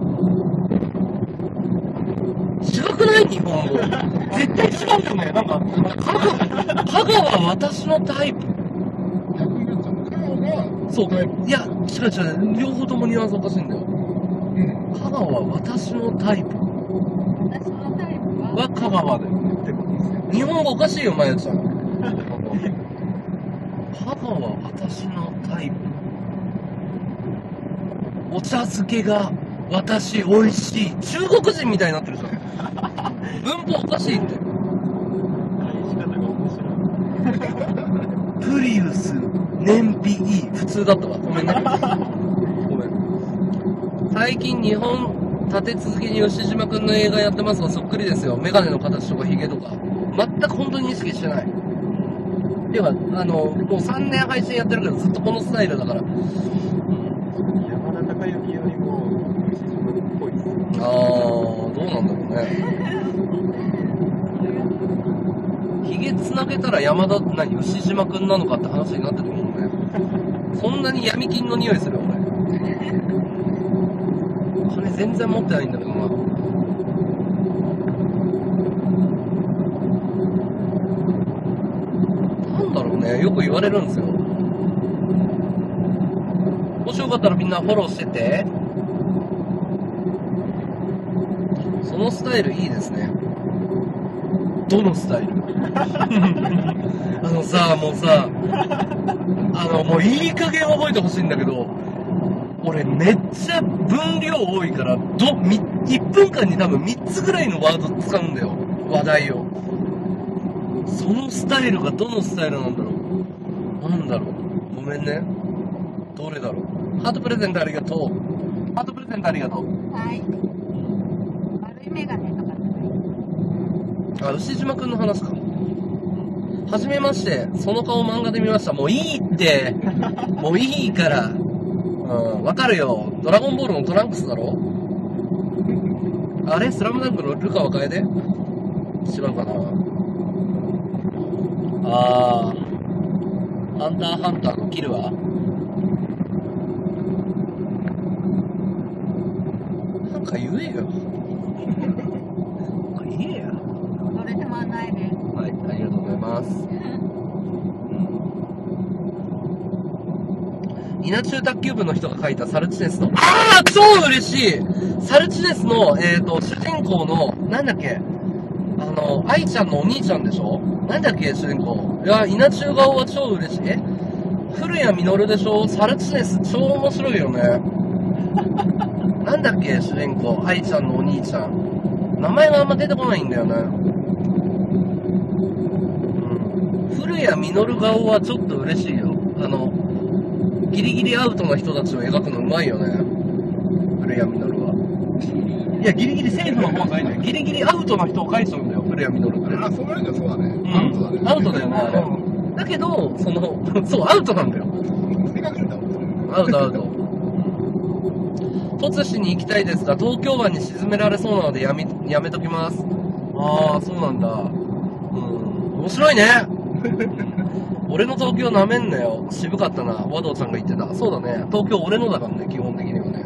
Speaker 1: 違くない？日本語。絶対違うよね。なんか、香川、香川は私のタイプ。
Speaker 4: 逆に言うと、香川が、
Speaker 1: そう。いや、違う違う。両方ともニュアンスおかしいんだよ。
Speaker 4: うん。
Speaker 1: 香川は私のタイプ。
Speaker 3: 私のタイプは
Speaker 1: は香川だよね。
Speaker 4: ってことですよ。
Speaker 1: 日本語おかしいよ、まゆちゃん。香川は私のタイプ。お茶漬けが私美味しい。中国人みたいになってるじゃん。文法おかしいって。
Speaker 2: 返し方が面白い。
Speaker 1: プリウス、燃費いい。普通だったわ。ごめんね。ごめん。最近日本立て続けに吉島くんの映画やってますが、そっくりですよ。メガネの形とかヒゲとか。全く本当に意識してない。では、あの、もうさんねん配信やってるけど、ずっとこのスタイルだから。
Speaker 2: 山田孝之よりも牛島っぽいですよ。
Speaker 1: あー、どうなんだろうね。ヒゲつなげたら山田、何、牛島くんなのかって話になってるもんね。そんなに闇金の匂いする俺。金全然持ってないんだけどな。なんだろうね、よく言われるんですよ。もしよかったらみんなフォローしてて。そのスタイルいいですね。どのスタイル？あのさ、もうさ、あの、もういい加減覚えてほしいんだけど、俺めっちゃ分量多いから、ど、み、いっぷんかんに多分みっつぐらいのワード使うんだよ。話題を。そのスタイルがどのスタイルなんだろう。なんだろう。ごめんね。どれだろう。ハートプレゼントありがとう。ハートプレゼントありがとう。
Speaker 3: はい。丸いメガネとかじゃない。
Speaker 1: あ、牛島くんの話か。はじめまして、その顔漫画で見ました。もういいって。もういいから。うん、わかるよ。ドラゴンボールのトランクスだろ？あれスラムダンクのルカワ楓？違うかな。あー。ハンターハンターのキルは？なんか言えよ。なんか言えや。
Speaker 3: どれでもないです。
Speaker 1: はい、ありがとうございます。稲中卓球部の人が書いたサルチネスの、あー超嬉しいサルチネスの、えーと、主人公の、なんだっけあの、愛ちゃんのお兄ちゃんでしょなんだっけ主人公。いや、稲中顔は超嬉しい。え古谷実でしょサルチネス超面白いよね。なんだっけ主人公。愛ちゃんのお兄ちゃん。名前があんま出てこないんだよね。古谷実顔はちょっと嬉しいよ。あの、ギリギリアウトな人たちを描くのうまいよね。古谷実は。いや、ギリギリセーフの方がいいんだよ。ギリギリアウトな人を描いちゃうんだよ、古谷実って。
Speaker 4: あ、そういう意味ではそうだね。
Speaker 1: うん、
Speaker 4: アウトだね。
Speaker 1: アウトだよね、あれ。だけど、その、そう、アウトなんだよ。
Speaker 4: 手がけるんだもん、
Speaker 1: アウトアウト。突しに行きたいですが、東京湾に沈められそうなのでやめ、やめときます。ああ、そうなんだ。うん、面白いね。俺の東京なめんなよ。渋かったな。和道ちゃんが言ってた。そうだね。東京俺のだからね、基本的にはね。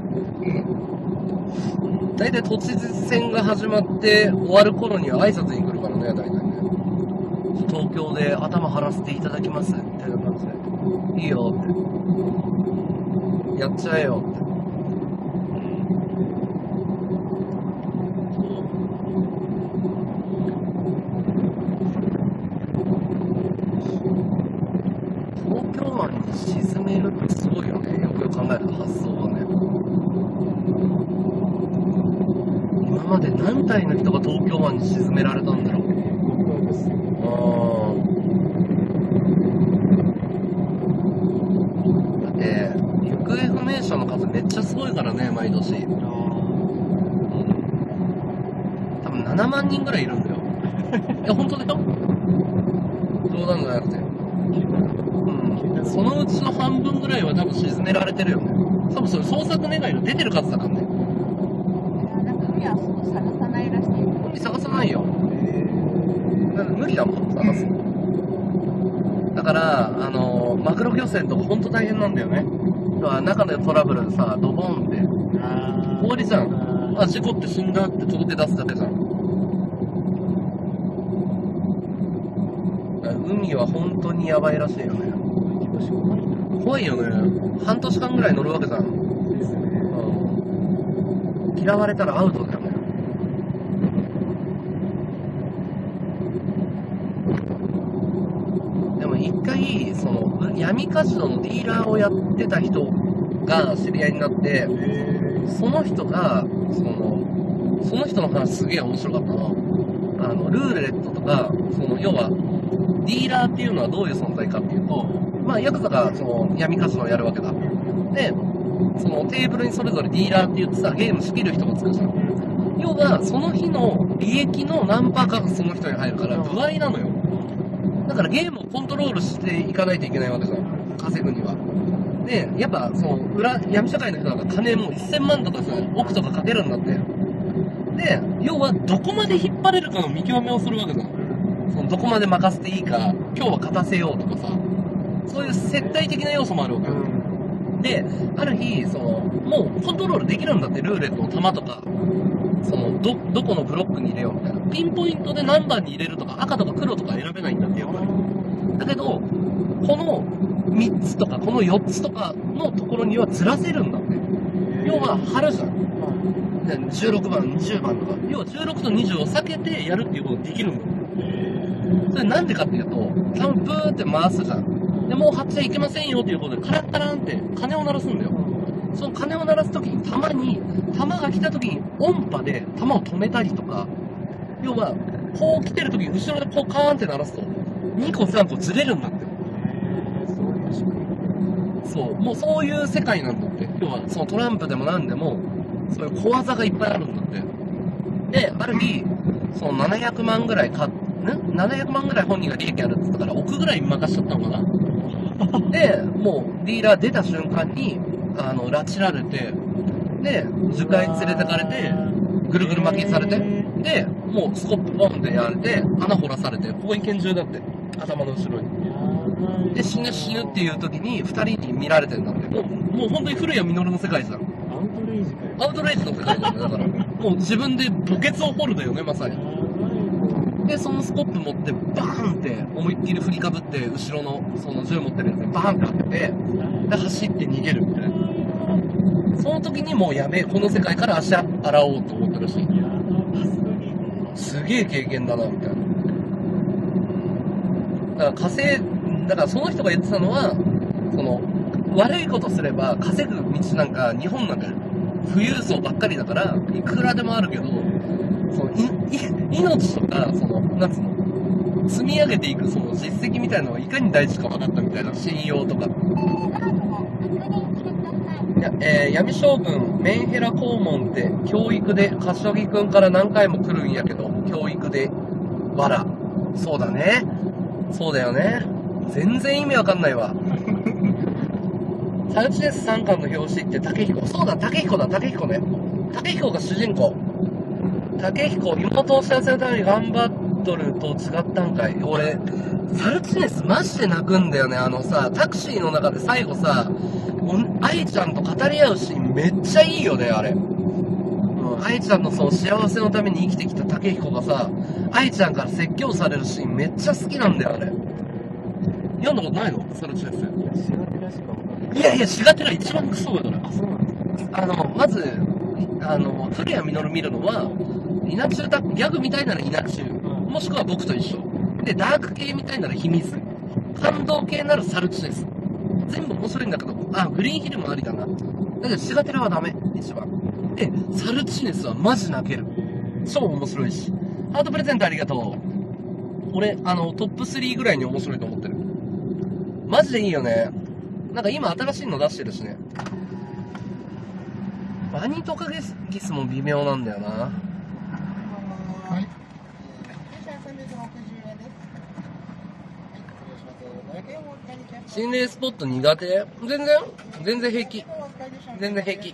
Speaker 1: 大体都知事選が始まって終わる頃には挨拶に来るからね、大体ね。東京で頭張らせていただきます、みたいな感じで。いいよって。やっちゃえよって。東京湾に沈めるってすごいよね。よくよく考えた発想はね。今まで何体の人が東京湾に沈められたんだろう。
Speaker 2: 僕ですよ。
Speaker 1: あー。だって、行方不明者の数めっちゃすごいからね、毎年。 にんぐらいいるんだよ。いや、本当だよ。冗談じゃなくて。うん。そのうちの半分ぐらいは多分沈められてるよね。多分それ捜索願いが出てる数だからね。
Speaker 3: なんか海はそう探さないらしい。
Speaker 1: 海探さないよ。だから無理だもん、探す。だから、あのー、マグロ漁船とかほんと大変なんだよね。要は中でトラブルでさ、ドボンって。終わりじゃん。あ、事故って死んだって届け出すだけじゃん。海は本当にやばいらしいよね。怖いよね。半年間ぐらい乗るわけじゃん。うん。嫌われたらアウトだよね。でも一回、その、闇カジノのディーラーをやってた人が知り合いになって、その人が、その、その人の話すげえ面白かったな。あの、ルーレットとか、その、要は、ディーラーっていうのはどういう存在かっていうと、まあ、ヤクザがその闇カジノをやるわけだ。で、そのテーブルにそれぞれディーラーって言ってさ、ゲーム仕切る人がつくじゃん。要は、その日の利益の何パーかがその人に入るから、歩合なのよ。だからゲームをコントロールしていかないといけないわけじゃん。稼ぐには。で、やっぱ、その、裏、闇社会の人なんか金もうせんまんとかさ、億とかかけるんだって。で、要は、どこまで引っ張れるかの見極めをするわけじゃん。そのどこまで任せていいか、今日は勝たせようとかさ、そういう接待的な要素もあるわけよ。で、ある日、その、もうコントロールできるんだって、ルーレットの玉とか、その、ど、どこのブロックに入れようみたいな。ピンポイントで何番に入れるとか、赤とか黒とか選べないんだって、やっぱり。だけど、このみっつとか、このよっつとかのところにはずらせるんだって。要は、貼るじゃん。じゅうろくばん、にじゅうばんとか。要はじゅうろくとにじゅうを避けてやるっていうことができるんだよ。それなんでかっていうと、タンプーって回すじゃん。で、もう貼っちゃいけませんよっていうことで、カラッカランって鐘を鳴らすんだよ。その鐘を鳴らすときに、弾に、弾が来たときに音波で弾を止めたりとか、要は、こう来てるときに後ろでこうカーンって鳴らすと、にこさんこずれるんだって。そう、もうそういう世界なんだって。要は、そのトランプでもなんでも、そういう小技がいっぱいあるんだって。で、ある日、そのななひゃくまんぐらい買って、ん ?ななひゃく 万ぐらい本人が利益あるって言ったから、億ぐらい任しちゃったのかなで、もう、ディーラー出た瞬間に、あの、拉致られて、で、樹海に連れてかれて、ぐるぐる巻きされて、で、もうスコップボンでやられて、穴掘らされて、ここに拳銃だって、頭の後ろに。で、死ぬ死ぬっていう時に、二人に見られてんだって。もう、もう本当に古谷実の世界じゃん。
Speaker 2: アウトレイジかよ。
Speaker 1: アウトレイジの世界だよね、だから。もう自分で墓穴を掘るだよね、まさに。で、そのスコップ持って、バーンって思いっきり振りかぶって、後ろの、その銃持ってるやつにバーンって当てて、で、走って逃げるみたいな。その時にもうやべえ、この世界から足洗おうと思ったらしい。すげえ経験だな、みたいな。だから稼い、だからその人が言ってたのは、その、悪いことすれば稼ぐ道なんか、日本なんか富裕層ばっかりだから、いくらでもあるけど、そのいい命とか、その、なんつうの、積み上げていくその実績みたいなのがいかに大事か分かったみたいな、信用とか。いや、えー、闇将軍、メンヘラ肛門って教育で、柏木くんから何回も来るんやけど、教育で、わら。そうだね。そうだよね。全然意味わかんないわ。サルチネスさんかんの表紙って竹彦。そうだ、竹彦だ、竹彦ね。竹彦が主人公。竹彦、妹を幸せのために頑張っとると違ったんかい。俺、サルチネスマジで泣くんだよね。あのさ、タクシーの中で最後さ、愛ちゃんと語り合うシーンめっちゃいいよね、あれ。うん、愛ちゃんのその幸せのために生きてきた竹彦がさ、愛ちゃんから説教されるシーンめっちゃ好きなんだよ、あれ。読んだことないのサルチネス。
Speaker 2: シガテラしかわかんない。
Speaker 1: いやいや、シガテラ一番クソだから。
Speaker 2: あ、そうなんですか。
Speaker 1: あの、まず、あの、古谷実見るのは、稲中だ、ギャグみたいなら稲中、もしくは僕と一緒。で、ダーク系みたいなら秘密。感動系ならサルチネス。全部面白いんだけど、あ、グリーンヒルもありだな。だけど、シガテラはダメ、一番。で、サルチネスはマジ泣ける。超面白いし。ハートプレゼントありがとう。俺、あの、トップスリーぐらいに面白いと思ってる。マジでいいよね。なんか今新しいの出してるしね。ワニトカゲスも微妙なんだよな。
Speaker 4: はい。 せんべいろくじゅうえんです。はい、失礼します。ごひゃくえんをお使いに来ました。
Speaker 1: 心霊スポット苦手？全然、全然平気。全然平気。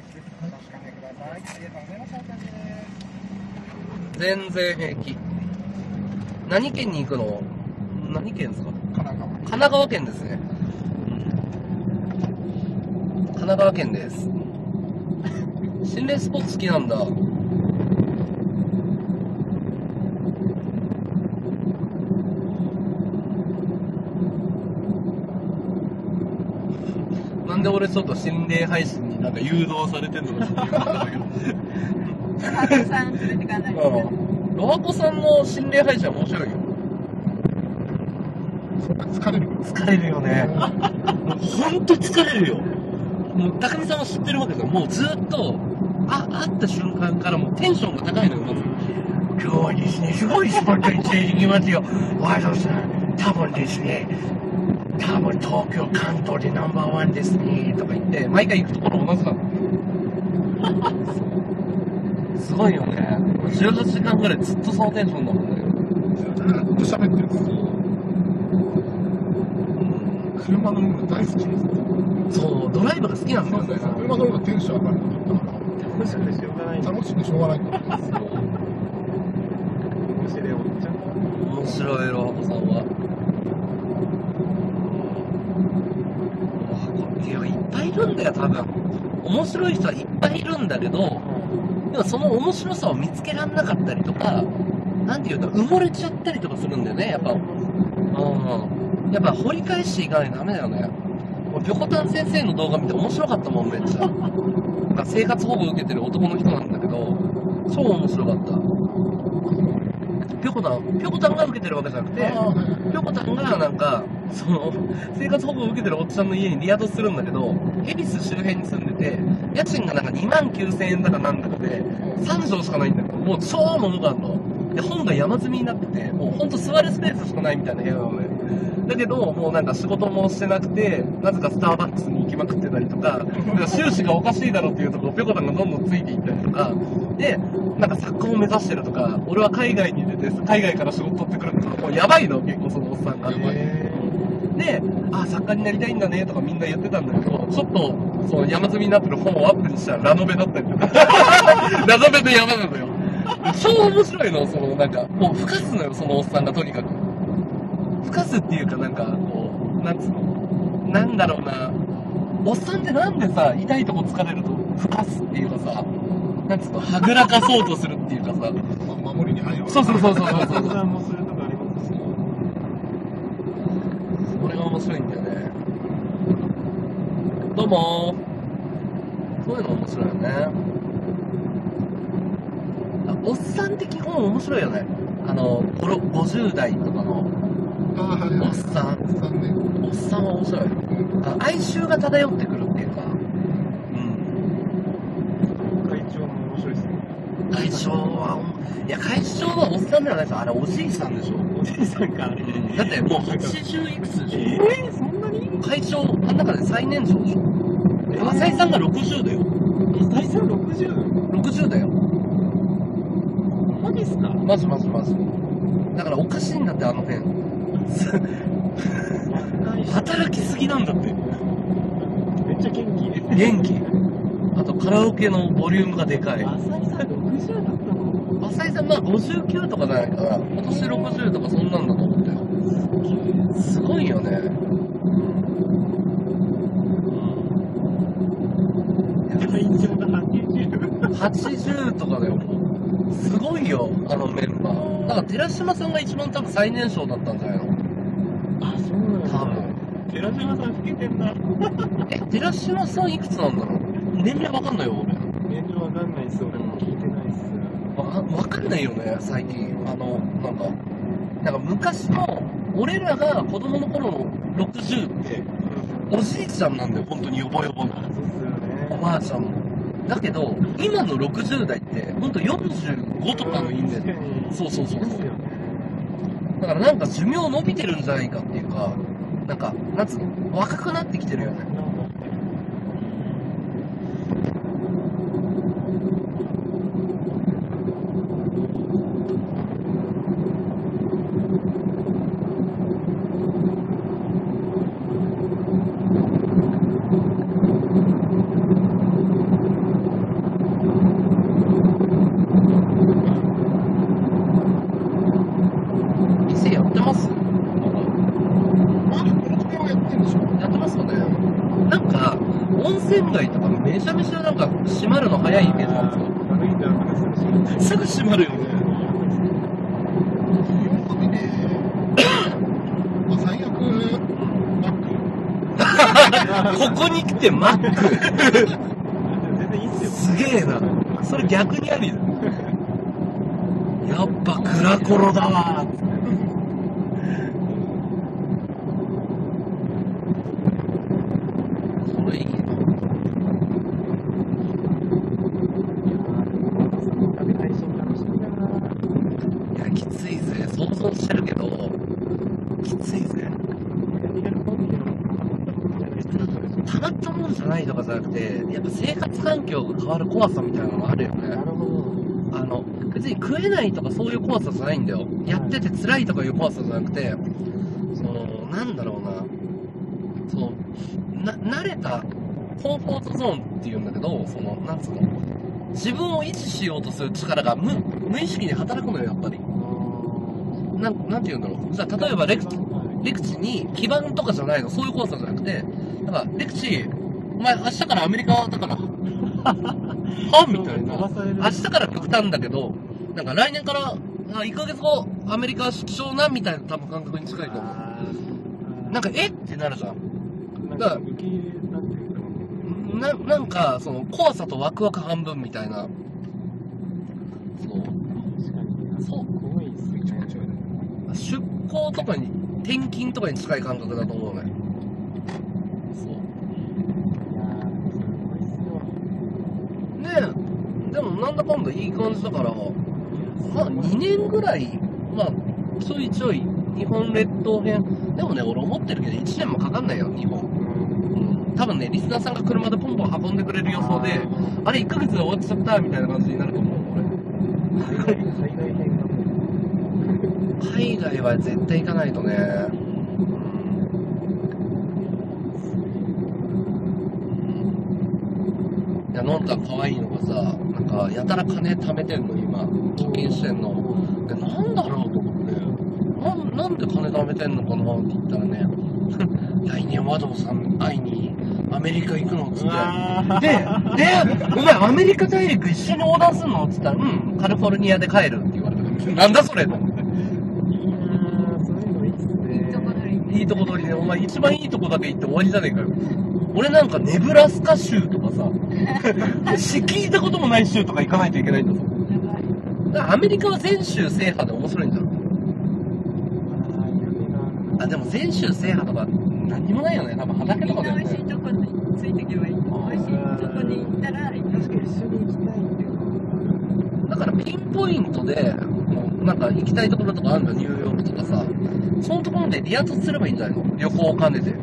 Speaker 1: 全然平気。何県に行くの？何県ですか？
Speaker 4: 神奈川。
Speaker 1: 神奈川県ですね。神奈川県です。心霊スポット好きなんだ。なんで俺ちょっと心霊配信になんか誘導されてんのかちょっとよくわかんないけど。
Speaker 3: ロハコさん連れてかないと。
Speaker 1: ロハコさんの心霊配信は面白いよ。
Speaker 4: 疲れる。
Speaker 1: 疲れるよね。ほんと疲れるよ。もう高見さんは知ってるわけじゃん。もうずっと、あ、会った瞬間からもうテンションが高いのよ、まず。今日はですね、すごいスポットに連れてきますよ。ワイドさん、多分ですね、多分東京、関東でナンバーワンですね、とか言って、毎回行くところ同じなの。すごいよね。じゅうはちじかんぐらいずっとそのテンションだもんね。
Speaker 4: ずっと喋ってるんですよ。車乗るの大好きです。
Speaker 1: そう、ドライブが好きなんだよね。
Speaker 4: 車乗るのテンション上がるって言ったから。
Speaker 2: 楽しくてしょうがない。
Speaker 4: 楽しくてしょうがないんですよ。
Speaker 2: 面白いおっちゃん。
Speaker 1: 面白いロハコさんは。いや、いっぱいいるんだよ、多分。面白い人はいっぱいいるんだけど、でもその面白さを見つけられなかったりとか、なんていうか、埋もれちゃったりとかするんだよね、やっぱ。うん。やっぱ掘り返していかないとダメだよね。ピョコタン先生の動画見て面白かったもん、めっちゃ。まあ、生活保護受けてる男の人なんだけど、超面白かった。ピョコタン、ピョコタンが受けてるわけじゃなくて、ピョコタンがなんか、その、生活保護を受けてるおっちゃんの家にリアドするんだけど、恵比寿周辺に住んでて、家賃がなんかにまんきゅうせんえんだかなんだかで、さん畳しかないんだけど、もう超物があるの。で、本が山積みになってて、もうほんと座るスペースしかないみたいな部屋なのね。だけど、もうなんか仕事もしてなくて、なぜかスターバックスに行きまくってたりとか、なんか収支がおかしいだろっていうところをピョコタンがどんどんついていったりとか、で、なんか作家を目指してるとか、俺は海外に出て、海外から仕事取ってくるとか、もうやばいの、結構そのおっさんが。で、あ、作家になりたいんだねとかみんな言ってたんだけど、ちょっと、その山積みになってる本をアップにしたらラノベだったりとか、ラノベで山なのよ。超面白いの、そのなんか、もう吹かすのよ、そのおっさんがとにかく。吹かすっていうかなんか、こう、なんつうの、なんだろうな、おっさんってなんでさ、痛いとこ疲れると吹かすっていうかさ、なんつうの、はぐらかそうとするっていうかさ、
Speaker 4: ま守りに入る。
Speaker 1: そうそうそうそうそうそう。
Speaker 2: 相談もするとこありますし。
Speaker 1: これが面白いんだよね。どうもー。そういうの面白いよね。あ、おっさんって基本面白いよね。あの、このごじゅう代とかの
Speaker 4: ああ、はいはい。
Speaker 1: おっさん。
Speaker 4: おっさんね。
Speaker 1: おっさんは面白い。あ、哀愁が漂ってくるっていうか。うん。
Speaker 2: 会長も面白いですね。
Speaker 1: 会長は、いや、会長はおっさんではないですよ。あれおじいさんでしょ。
Speaker 2: おじいさんか、あれ。
Speaker 1: だってもうはちじゅういくつでしょ。
Speaker 2: えー、そんなに
Speaker 1: 会長、あん中で最年長でしょ。浅井さんがろくじゅうだよ。
Speaker 2: 浅井さんろくじゅう？
Speaker 1: ろくじゅうだよ。
Speaker 2: マジっすか？
Speaker 1: マジマジマジ。だからおかしいんだって、あの辺。働きすぎなんだって。
Speaker 2: めっちゃ元気。
Speaker 1: 元気。あとカラオケのボリュームがでかい。
Speaker 2: 浅井さんろくじゅうだったの？
Speaker 1: 浅井さんまあごじゅうきゅうとかじゃないかな。今年ろくじゅうとかそんなんだと思ったよ。すごいよね。
Speaker 2: 会長がはちじゅう。
Speaker 1: はちじゅうとかだよ、もう。すごいよ、あのメンバー。だから寺島さんが一番多分最年少だったんじゃないの？
Speaker 2: あ、そうなんだ。
Speaker 1: 多分。
Speaker 2: 寺島さん老けてんな。
Speaker 1: え、寺島さんいくつなんだろう？年齢わかんないよ、俺。
Speaker 2: 年齢わかんないっす、俺も聞いてないっす。
Speaker 1: わかわかんないよね、最近。あの、なんか、なんか昔の、俺らが子供の頃のろくじゅうって、おじいちゃんなんだよ、本当にヨボヨボな。
Speaker 2: そうっすよ
Speaker 1: お
Speaker 2: ね。
Speaker 1: ばあちゃんも。だけど、今のろくじゅう代って、ほんとよんじゅうごとかのいいんだよ。そうそうそうそう。
Speaker 2: ですよね。
Speaker 1: だからなんか寿命伸びてるんじゃないかっていうか、なんか、なんつうの、若くなってきてるよね。
Speaker 2: なんか悪いんだろうからすぐ閉めて
Speaker 1: すぐ閉まるよね。
Speaker 4: 本当にね、まあ、最悪、マック。
Speaker 1: ここに来てマック。
Speaker 2: 全然いいっすよ。
Speaker 1: すげえな。それ逆にありだ。やっぱグラコロだわ。これいいな。
Speaker 2: 食べたいし楽しみだな。
Speaker 1: いや、きついぜ。想像してるけど、きついぜ。たまったもんじゃないとかじゃなくて、やっぱ生活環境が変わる怖さみたいなのがあるよね。
Speaker 2: なるほど。
Speaker 1: あの、別に食えないとかそういう怖さじゃないんだよ。やってて辛いとかいう怖さじゃなくて、その、なんだろうな、そう、な、慣れたコンフォートゾーンっていうんだけど、その、なんつうの、自分を維持しようとする力が無、無意識に働くのよ、やっぱり。なん、なんて言うんだろう。じゃあ、例えばレク、レクチに基盤とかじゃないの、そういう怖さじゃなくて、だから、レクチ、お前明日からアメリカだから、はみたいな。明日から極端だけど、なんか来年から、あいっかげつご、アメリカ出張な、みたいな多分感覚に近いと思う。なんか、えってなるじゃん。
Speaker 2: なんか受け入れなんていうか
Speaker 1: な、なんか、その、怖さとワクワク半分みたいな。そう。
Speaker 2: 確かに
Speaker 1: そう
Speaker 2: 怖いっすね。
Speaker 1: 出向とかに、転勤とかに近い感覚だと思うね。そう。
Speaker 2: いやーすごいっすよ。
Speaker 1: ねえ、でもなんだかんだいい感じだから、まあにねんぐらい、まあちょいちょい日本列島編、でもね、俺思ってるけどいちねんもかかんないよ、日本。うん。多分ね、リスナーさんが車でポンポン運んでくれる予想で、あれいっかげつで終わっちゃったみたいな感じになると思う、
Speaker 2: 海外海外編がも
Speaker 1: 俺。海外は絶対行かないとね。いや、のんちゃん可愛いのがさ、なんか、やたら金貯めてんの、今。貯金してんの。で、なんだろうと思って。なん、なんで金貯めてんのかなって言ったらね、来年和道さん会いにアメリカ行くのっつって。で、で、お前アメリカ大陸一緒に横断すんのっつったら、うん、カリフォルニアで帰るって言われて。なんだそれと思って。
Speaker 2: いやーそういうのいいっすね。
Speaker 1: いいとこ取りで、お前一番いいとこだけ行って終わりじゃねえかよ。俺なんかネブラスカ州とかさ、し聞いたこともない州とか行かないといけないんだぞ。だからアメリカは全州制覇で面白いんだろ。あ、でも全州制覇とか何にもないよね。多分畑とかだよ
Speaker 3: みんな美味しい
Speaker 1: ね。
Speaker 3: とこについていけばいい。美味しいとこに行ったら、
Speaker 2: 確かに一緒に行きたいっていう
Speaker 1: だからピンポイントで、もうなんか行きたいところとかあるんだよ、ニューヨークとかさ。そのところでリア突すればいいんじゃないの？旅行を兼ねて。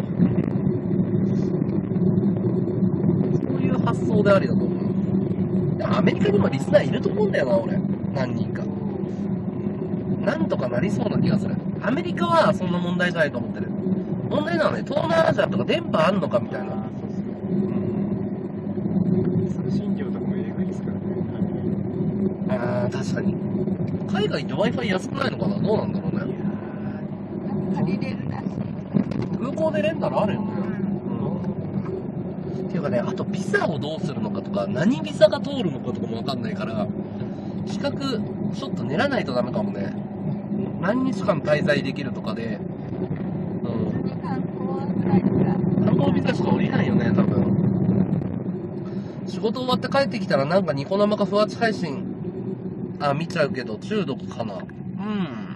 Speaker 1: そういう発想でありだと思う。いや、アメリカにもリスナーいると思うんだよな、俺。何人か。なんとかなりそうな気がする。アメリカはそんな問題じゃないと思ってる。問題なのはね、東南アジアとか電波あんのかみたいな。
Speaker 2: あーそうっすね。通信料とかもえぐいですからね。
Speaker 1: あー、確かに。海外って Wi-Fi 安くないのかな？どうなんだろうね。
Speaker 3: 借りれるらしい。
Speaker 1: 空港でレンタルあるよね。っていうかね、あとビザをどうするのかとか、何ビザが通るのかとかもわかんないから、資格ちょっと練らないとダメかもね。何日間滞在できるとかで、うん。
Speaker 3: 観光ぐらいから。
Speaker 1: 観光ビザしか降りないよね、多分。仕事終わって帰ってきたらなんかニコ生か不発配信、あ、見ちゃうけど中毒かな。うん。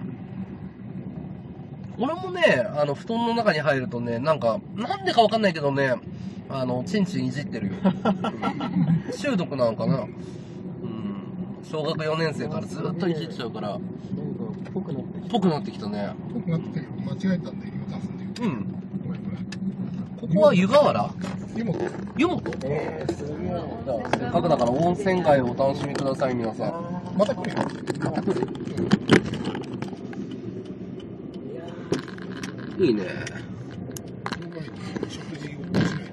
Speaker 1: 俺もね、あの、布団の中に入るとね、なんか、なんでかわかんないけどね、あの、チンチンいじってるよ。中毒なのかな。うん。小学よねん生からずっといじっちゃうから、
Speaker 2: なんかぽくなってき
Speaker 1: ぽくなってきたね。
Speaker 4: ぽくなって間違えたんで、今出すんで言う。
Speaker 1: うん。
Speaker 4: ごめんごめん。
Speaker 1: ここは湯河原？
Speaker 4: 湯本。
Speaker 1: 湯本？
Speaker 2: えー、すげえ。
Speaker 1: じゃあ、せっかくだから温泉街をお楽しみください、皆さん。
Speaker 4: また来るよ。
Speaker 1: また来る？いいね。
Speaker 4: 食事を面白いね。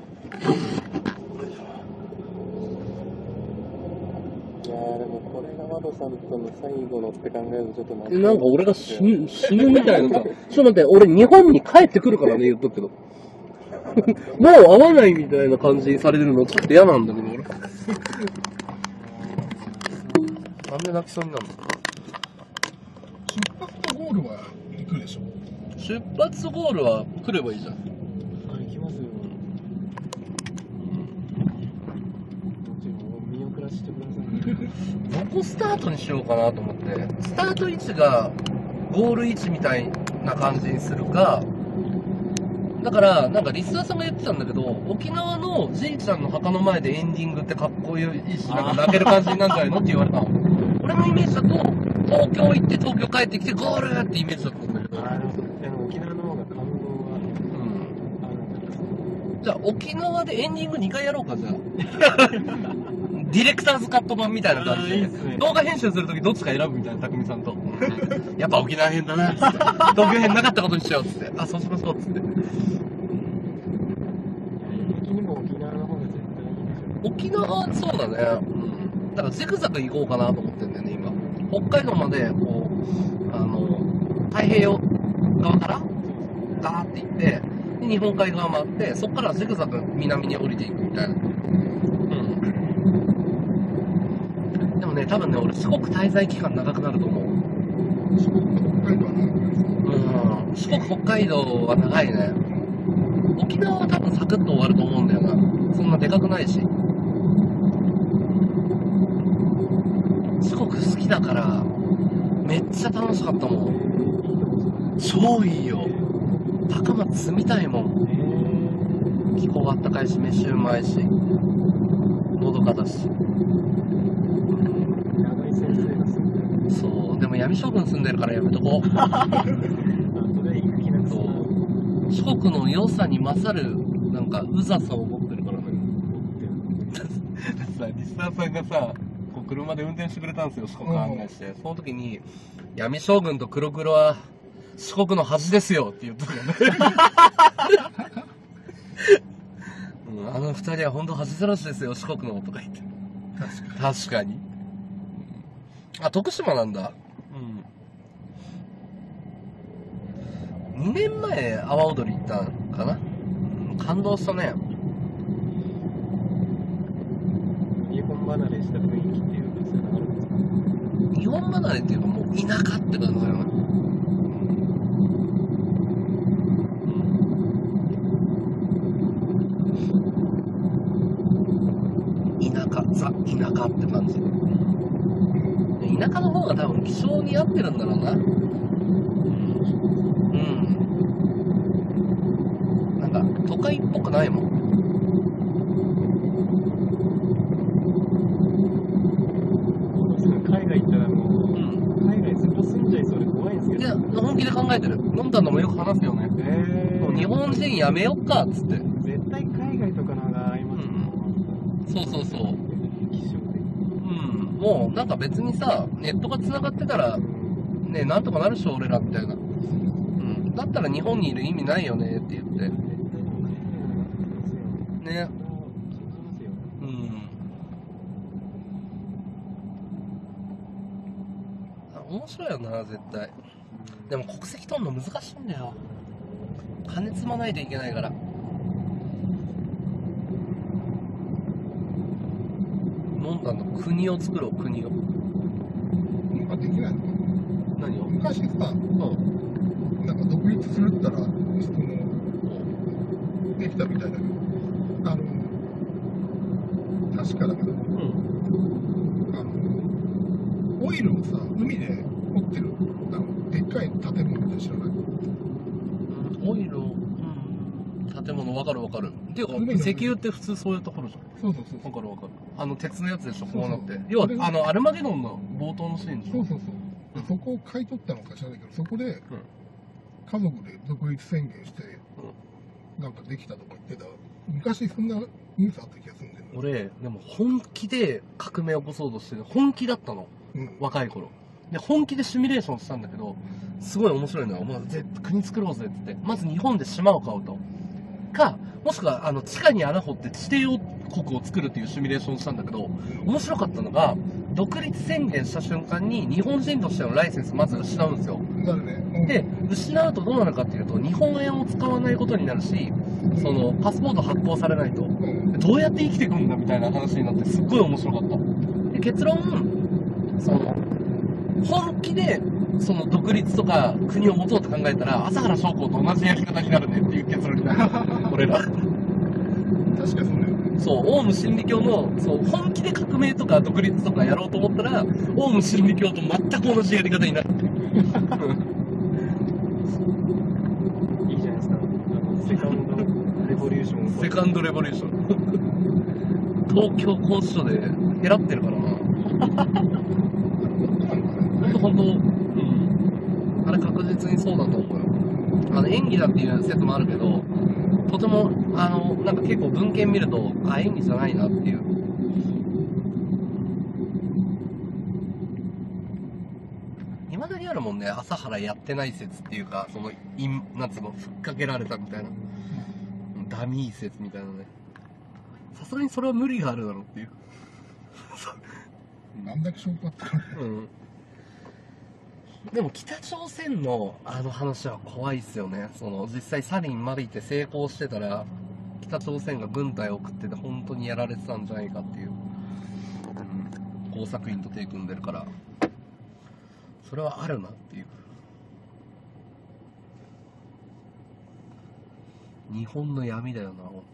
Speaker 1: いやーでもこれが
Speaker 2: ドさんとの最後のって考えるとちょっと待って。
Speaker 1: なんか俺が死ぬ、死ぬみたいなさ。ちょっと待って、俺日本に帰ってくるからね、言っとくけど。もう会わないみたいな感じにされてるのちょっと嫌なんだけど、俺。なんで泣きそうになるの？
Speaker 4: 出発とゴールは行くでしょ。
Speaker 1: 出発ゴールは来ればいいじゃん。
Speaker 2: あ、行きますよ。どっちも見送らせてください。
Speaker 1: どこスタートにしようかなと思って。スタート位置がゴール位置みたいな感じにするか、だから、なんかリスナーさんが言ってたんだけど、沖縄のじいちゃんの墓の前でエンディングってかっこいいし、なんか泣ける感じになるんじゃないのって言われたの。俺のイメージだと、東京行って東京帰ってきてゴールってイメージだったんだけど。
Speaker 2: あ、でも沖縄の方が感動は
Speaker 1: うん。
Speaker 2: あるんですよ。
Speaker 1: じゃあ沖縄でエンディングにかいやろうか、じゃあ。ディレクターズカット版みたいな感じで、
Speaker 2: あーいいっすね
Speaker 1: 動画編集するときどっちか選ぶみたいな、匠さんと。やっぱ沖縄編だな、つって。東京編なかったことにしよう、つって。あ、そうしましょう、つって。
Speaker 2: 駅にも沖縄の方が絶対いいでしょ。
Speaker 1: 沖縄、そうだね。うん。だからジグザグ行こうかなと思ってんだよね、今。北海道まで、こう、あの、太平洋側から、ガーって行って、で日本海側回って、そっからジグザグ南に降りていくみたいな。でもね、多分ね、俺、四国滞在期間長くなると思う。
Speaker 4: 四国と北海道は長くないですか？
Speaker 1: うん。四国、北海道は長いね。沖縄は多分サクッと終わると思うんだよな。そんなでかくないし。四国好きだから、めっちゃ楽しかったもん。超いいよ。高松住みたいもん。気候あったかいし、飯うまいし。のどかだし。
Speaker 2: 長井先生が住んでる。
Speaker 1: そう。でも闇将軍住んでるからやめとこう。
Speaker 2: あ、それ行く気なくすな。
Speaker 1: 四国の良さに勝る、なんか、うざさを持ってるからね。だってさ、リスナーさんがさ、こう車で運転してくれたんですよ、四国案内して。その時に、闇将軍と黒黒は、四国の恥ですよって言ったからね。うん、あの二人は本当恥さらしですよ、四国のとか言って。確かに。確かに。あ、徳島なんだ。うん。にねんまえ、阿波踊り行ったんかな、うん、感動したね。
Speaker 2: 日本離れした雰囲気っていうか、そういうのあるんですか？
Speaker 1: 日本離れっていうかもう田舎って感じだよな。田舎、ザ・田舎って感じ。田舎の方が多分気象に合ってるんだろうな。うん。なんか都会っぽくないもん。
Speaker 2: 海外行ったらもう、うん、海外ずっと住んじゃいそうで怖いんですけど。
Speaker 1: いや、本気で考えてる。のんたんのもよく話すよね。
Speaker 2: えー、
Speaker 1: もう日本人やめよっかっつって。
Speaker 2: 絶対海外とかの方が合いますよ、
Speaker 1: うん、そうそうそう。
Speaker 2: 気象的に。
Speaker 1: うん。もうなんか別にさ、ネットが繋がってたら、ね、なんとかなるでしょ、俺らみたいな。うん。だったら日本にいる意味ないよねって言って。ね。うん。面白いよな、絶対。でも国籍取るの難しいんだよ。金積まないといけないから。飲んだの国を作ろう、国を。
Speaker 4: 今できないの？
Speaker 1: 何を？
Speaker 4: 昔さ、
Speaker 1: うん、
Speaker 4: なんか独立するったら、その、できたみたいだけど、あの、確かだけど、
Speaker 1: うん、
Speaker 4: あの、オイルをさ、海で掘ってる、あの、でっかい建物って知らない？
Speaker 1: オイルを、うん、建物分かる分かる。っていうか、石油って普通そういうところじゃん。
Speaker 4: そうそうそう。
Speaker 1: 分かる分かる。あの、鉄のやつでしょ、こうなって。
Speaker 4: そうそう
Speaker 1: 要は、あの、アルマゲドンの冒頭のシーンでしょ。
Speaker 4: そうそうそう。でそこを買い取ったのか知らないけど、そこで、家族で独立宣言して、うん、なんかできたとか言ってた。昔そんなニュースあった気がするんだよね。
Speaker 1: 俺、でも本気で革命を起こそうとしてる。本気だったの。うん、若い頃。で、本気でシミュレーションしたんだけど、すごい面白いのよ。もう、国作ろうぜって言って。まず日本で島を買うと。 か、もしくはあの地下に穴掘って地底王国を作るっていうシミュレーションをしたんだけど、面白かったのが、独立宣言した瞬間に日本人としてのライセンスまず失うんですよ。
Speaker 4: なるね。うん
Speaker 1: で、失うとどうなるかっていうと、日本円を使わないことになるし、そのパスポート発行されないと、
Speaker 4: うん
Speaker 1: どうやって生きていくんだみたいな話になって、すっごい面白かった。で、結論、その、本気で、その独立とか国を持とうと考えたら、朝原将校と同じやり方になるねっていう結論になる。俺ら。
Speaker 4: 確かそうだよね。
Speaker 1: そう、オウム真理教の、そう、本気で革命とか独立とかやろうと思ったら、オウム真理教と全く同じやり方になる。
Speaker 2: いいじゃないですか。あのセカンドレボリューションを。
Speaker 1: セカンドレボリューション。東京拘置所で減らってるからな。ほんとほんと、うん。あれ確実にそうだと思うよ。あの、演技だっていう説もあるけど、とても、あの、なんか結構文献見ると、あ、演技じゃないなっていう。未だにあるもんね、朝原やってない説っていうか、その、いん、なんつうの、ふっかけられたみたいな。ダミー説みたいなね。さすがにそれは無理があるだろうっていう。
Speaker 4: なんだけ証拠あったら。
Speaker 1: うん。でも北朝鮮のあの話は怖いっすよね。その実際サリンまで行って成功してたら、北朝鮮が軍隊を送ってて本当にやられてたんじゃないかっていう、うん、工作員と手組んでるから、それはあるなっていう。日本の闇だよな、ほんと。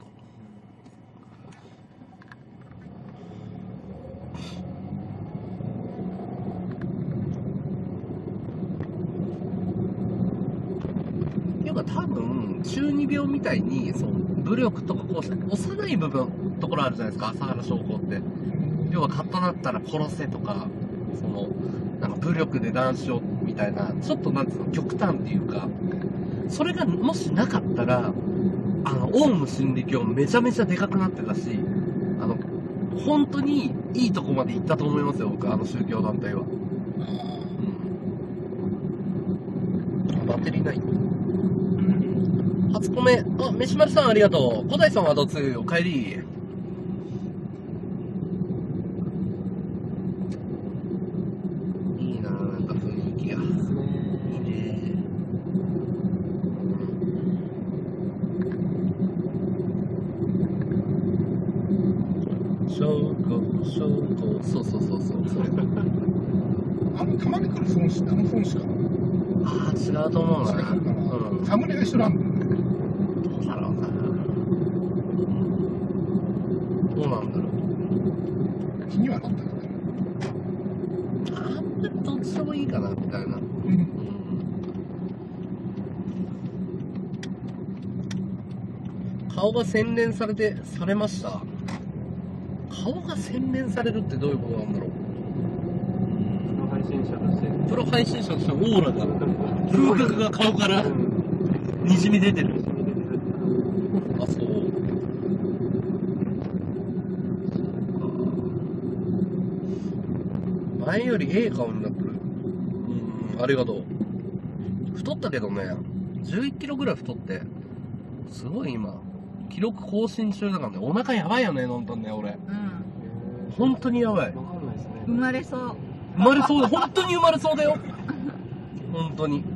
Speaker 1: 要は多分中二病みたいにそう武力とかこう幼い部分ところあるじゃないですか、朝原将校って。要はカッとなったら殺せとか、そのなんか武力で男子をみたいな、ちょっとなんつうの極端っていうか、それがもしなかったら、あのオウム真理教めちゃめちゃでかくなってたし、あの本当にいいとこまで行ったと思いますよ、僕、あの宗教団体は。うん、バッテリーない。初コメ、あ、飯丸さんありがとう。小田井さんはどうつ、お帰り。いいなぁ、なんか雰囲気が。いいねー。証拠、証拠。そうそうそうそう。
Speaker 4: あの、たまに来る損失、あの損失かな。
Speaker 1: ああ、違うと思うな。
Speaker 4: 違うかな。
Speaker 1: うん。
Speaker 4: サムネが一緒なんだよね。
Speaker 1: どうだろうな。どうなんだろう。
Speaker 4: 気にはなったけどね。
Speaker 1: あんまりどっちでもいいかな、みたいな。
Speaker 4: うん。
Speaker 1: うん。顔が洗練されて、されました。顔が洗練されるってどういうことなんだろう。
Speaker 2: プロ配信者として。
Speaker 1: プロ配信者としてオーラが、風格が顔からにじみ出てる。あ、そう。前よりええ顔になってる。うん、ありがとう。太ったけどね、じゅういちキロぐらい太って、すごい今、記録更新中だからね、お腹やばいよね、本当にね、俺。
Speaker 3: うん。
Speaker 1: 本当にやばい。
Speaker 2: わかんないですね。
Speaker 3: 生まれそう。
Speaker 1: 生まれそうだ、本当に生まれそうだよ。本当に。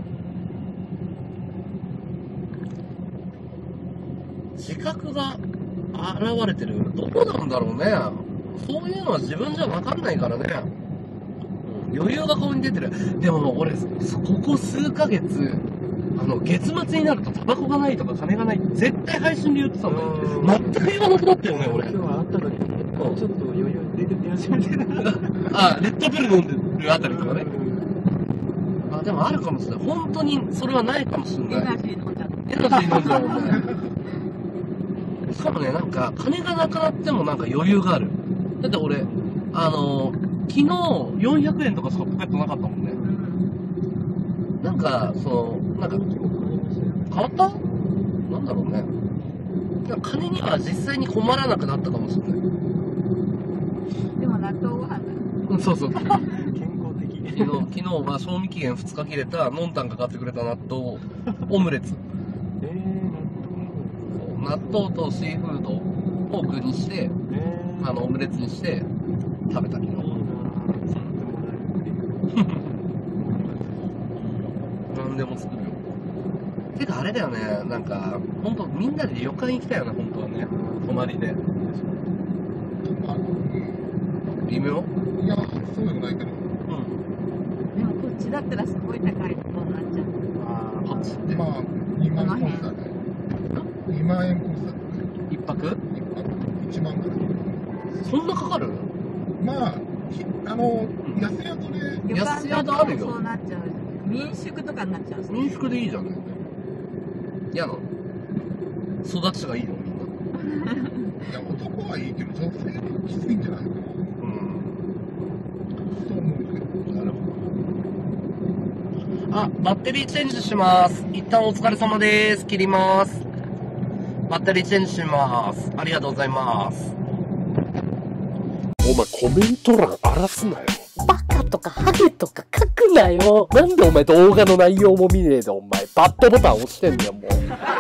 Speaker 1: 自覚が現れてる。どこなんだろうね。そういうのは自分じゃ分かんないからね。余裕が顔に出てる。でも俺、ここ数ヶ月、あの、月末になるとタバコがないとか金がないって絶対配信で言ってたんだよ。全く言わなくなったよね、俺。
Speaker 2: 今日は会った時に、ちょっと余裕出て出始めてる。
Speaker 1: あ、レッドブル飲んでるあたりとかね。あ、でもあるかもしれない。本当にそれはないかもしれ
Speaker 3: エ
Speaker 1: ない。
Speaker 3: ナジー飲んじゃった。
Speaker 1: エナジー飲んじゃうもんね。しかもね、なんか、金がなくなってもなんか余裕がある。だって俺、あのー、昨日よんひゃくえんとかしかポケットなかったもんね。なんか、その、なんか、変わったなんだろうね。なんか金には実際に困らなくなったかもしれない。
Speaker 3: でも納豆ご飯だ。
Speaker 1: うん、そうそう。
Speaker 2: 健康的。
Speaker 1: 昨日、昨日は賞味期限ふつか切れた、ノンタンが買ってくれた納豆、オムレツ。
Speaker 2: えー、納豆
Speaker 1: 納豆とシーフードを具にして、あの、オムレツにして食べたけど。何でも作るよ。てかあれだよね、なんか、ほんとみんなで旅館行きたいよね、本当はね。泊まりで。
Speaker 4: あ
Speaker 1: 微妙？
Speaker 4: いや、そうでもないけど。
Speaker 1: うん。
Speaker 3: でもこっちだったらすごい高いとこになっちゃう。
Speaker 4: あ
Speaker 1: こっちって。
Speaker 4: まあ、にまん円コースだね。にまん円コースだね。
Speaker 1: 一泊？
Speaker 4: 一泊いちまんぐらい。
Speaker 1: そんなかかる？
Speaker 4: まあ、ひあの、安宿で、
Speaker 3: 旅館
Speaker 1: 安宿あるよ
Speaker 3: そうなっちゃう。民宿とかになっちゃうし。
Speaker 1: 民宿でいいじゃん。嫌なの？育ちがいいのみんな。
Speaker 4: いや、男はいいけど、女性はきついんじゃないかな。
Speaker 1: うん。
Speaker 4: と思うけど。
Speaker 1: なるほど。あ、バッテリーチェンジします。一旦お疲れ様です。切ります。バッテリーチェンジします。ありがとうございます。
Speaker 6: お前コメント欄荒らすなよ。バカとかハゲとか書くなよ。なんでお前動画の内容も見ねえでお前バッドボタン押してんだよもう。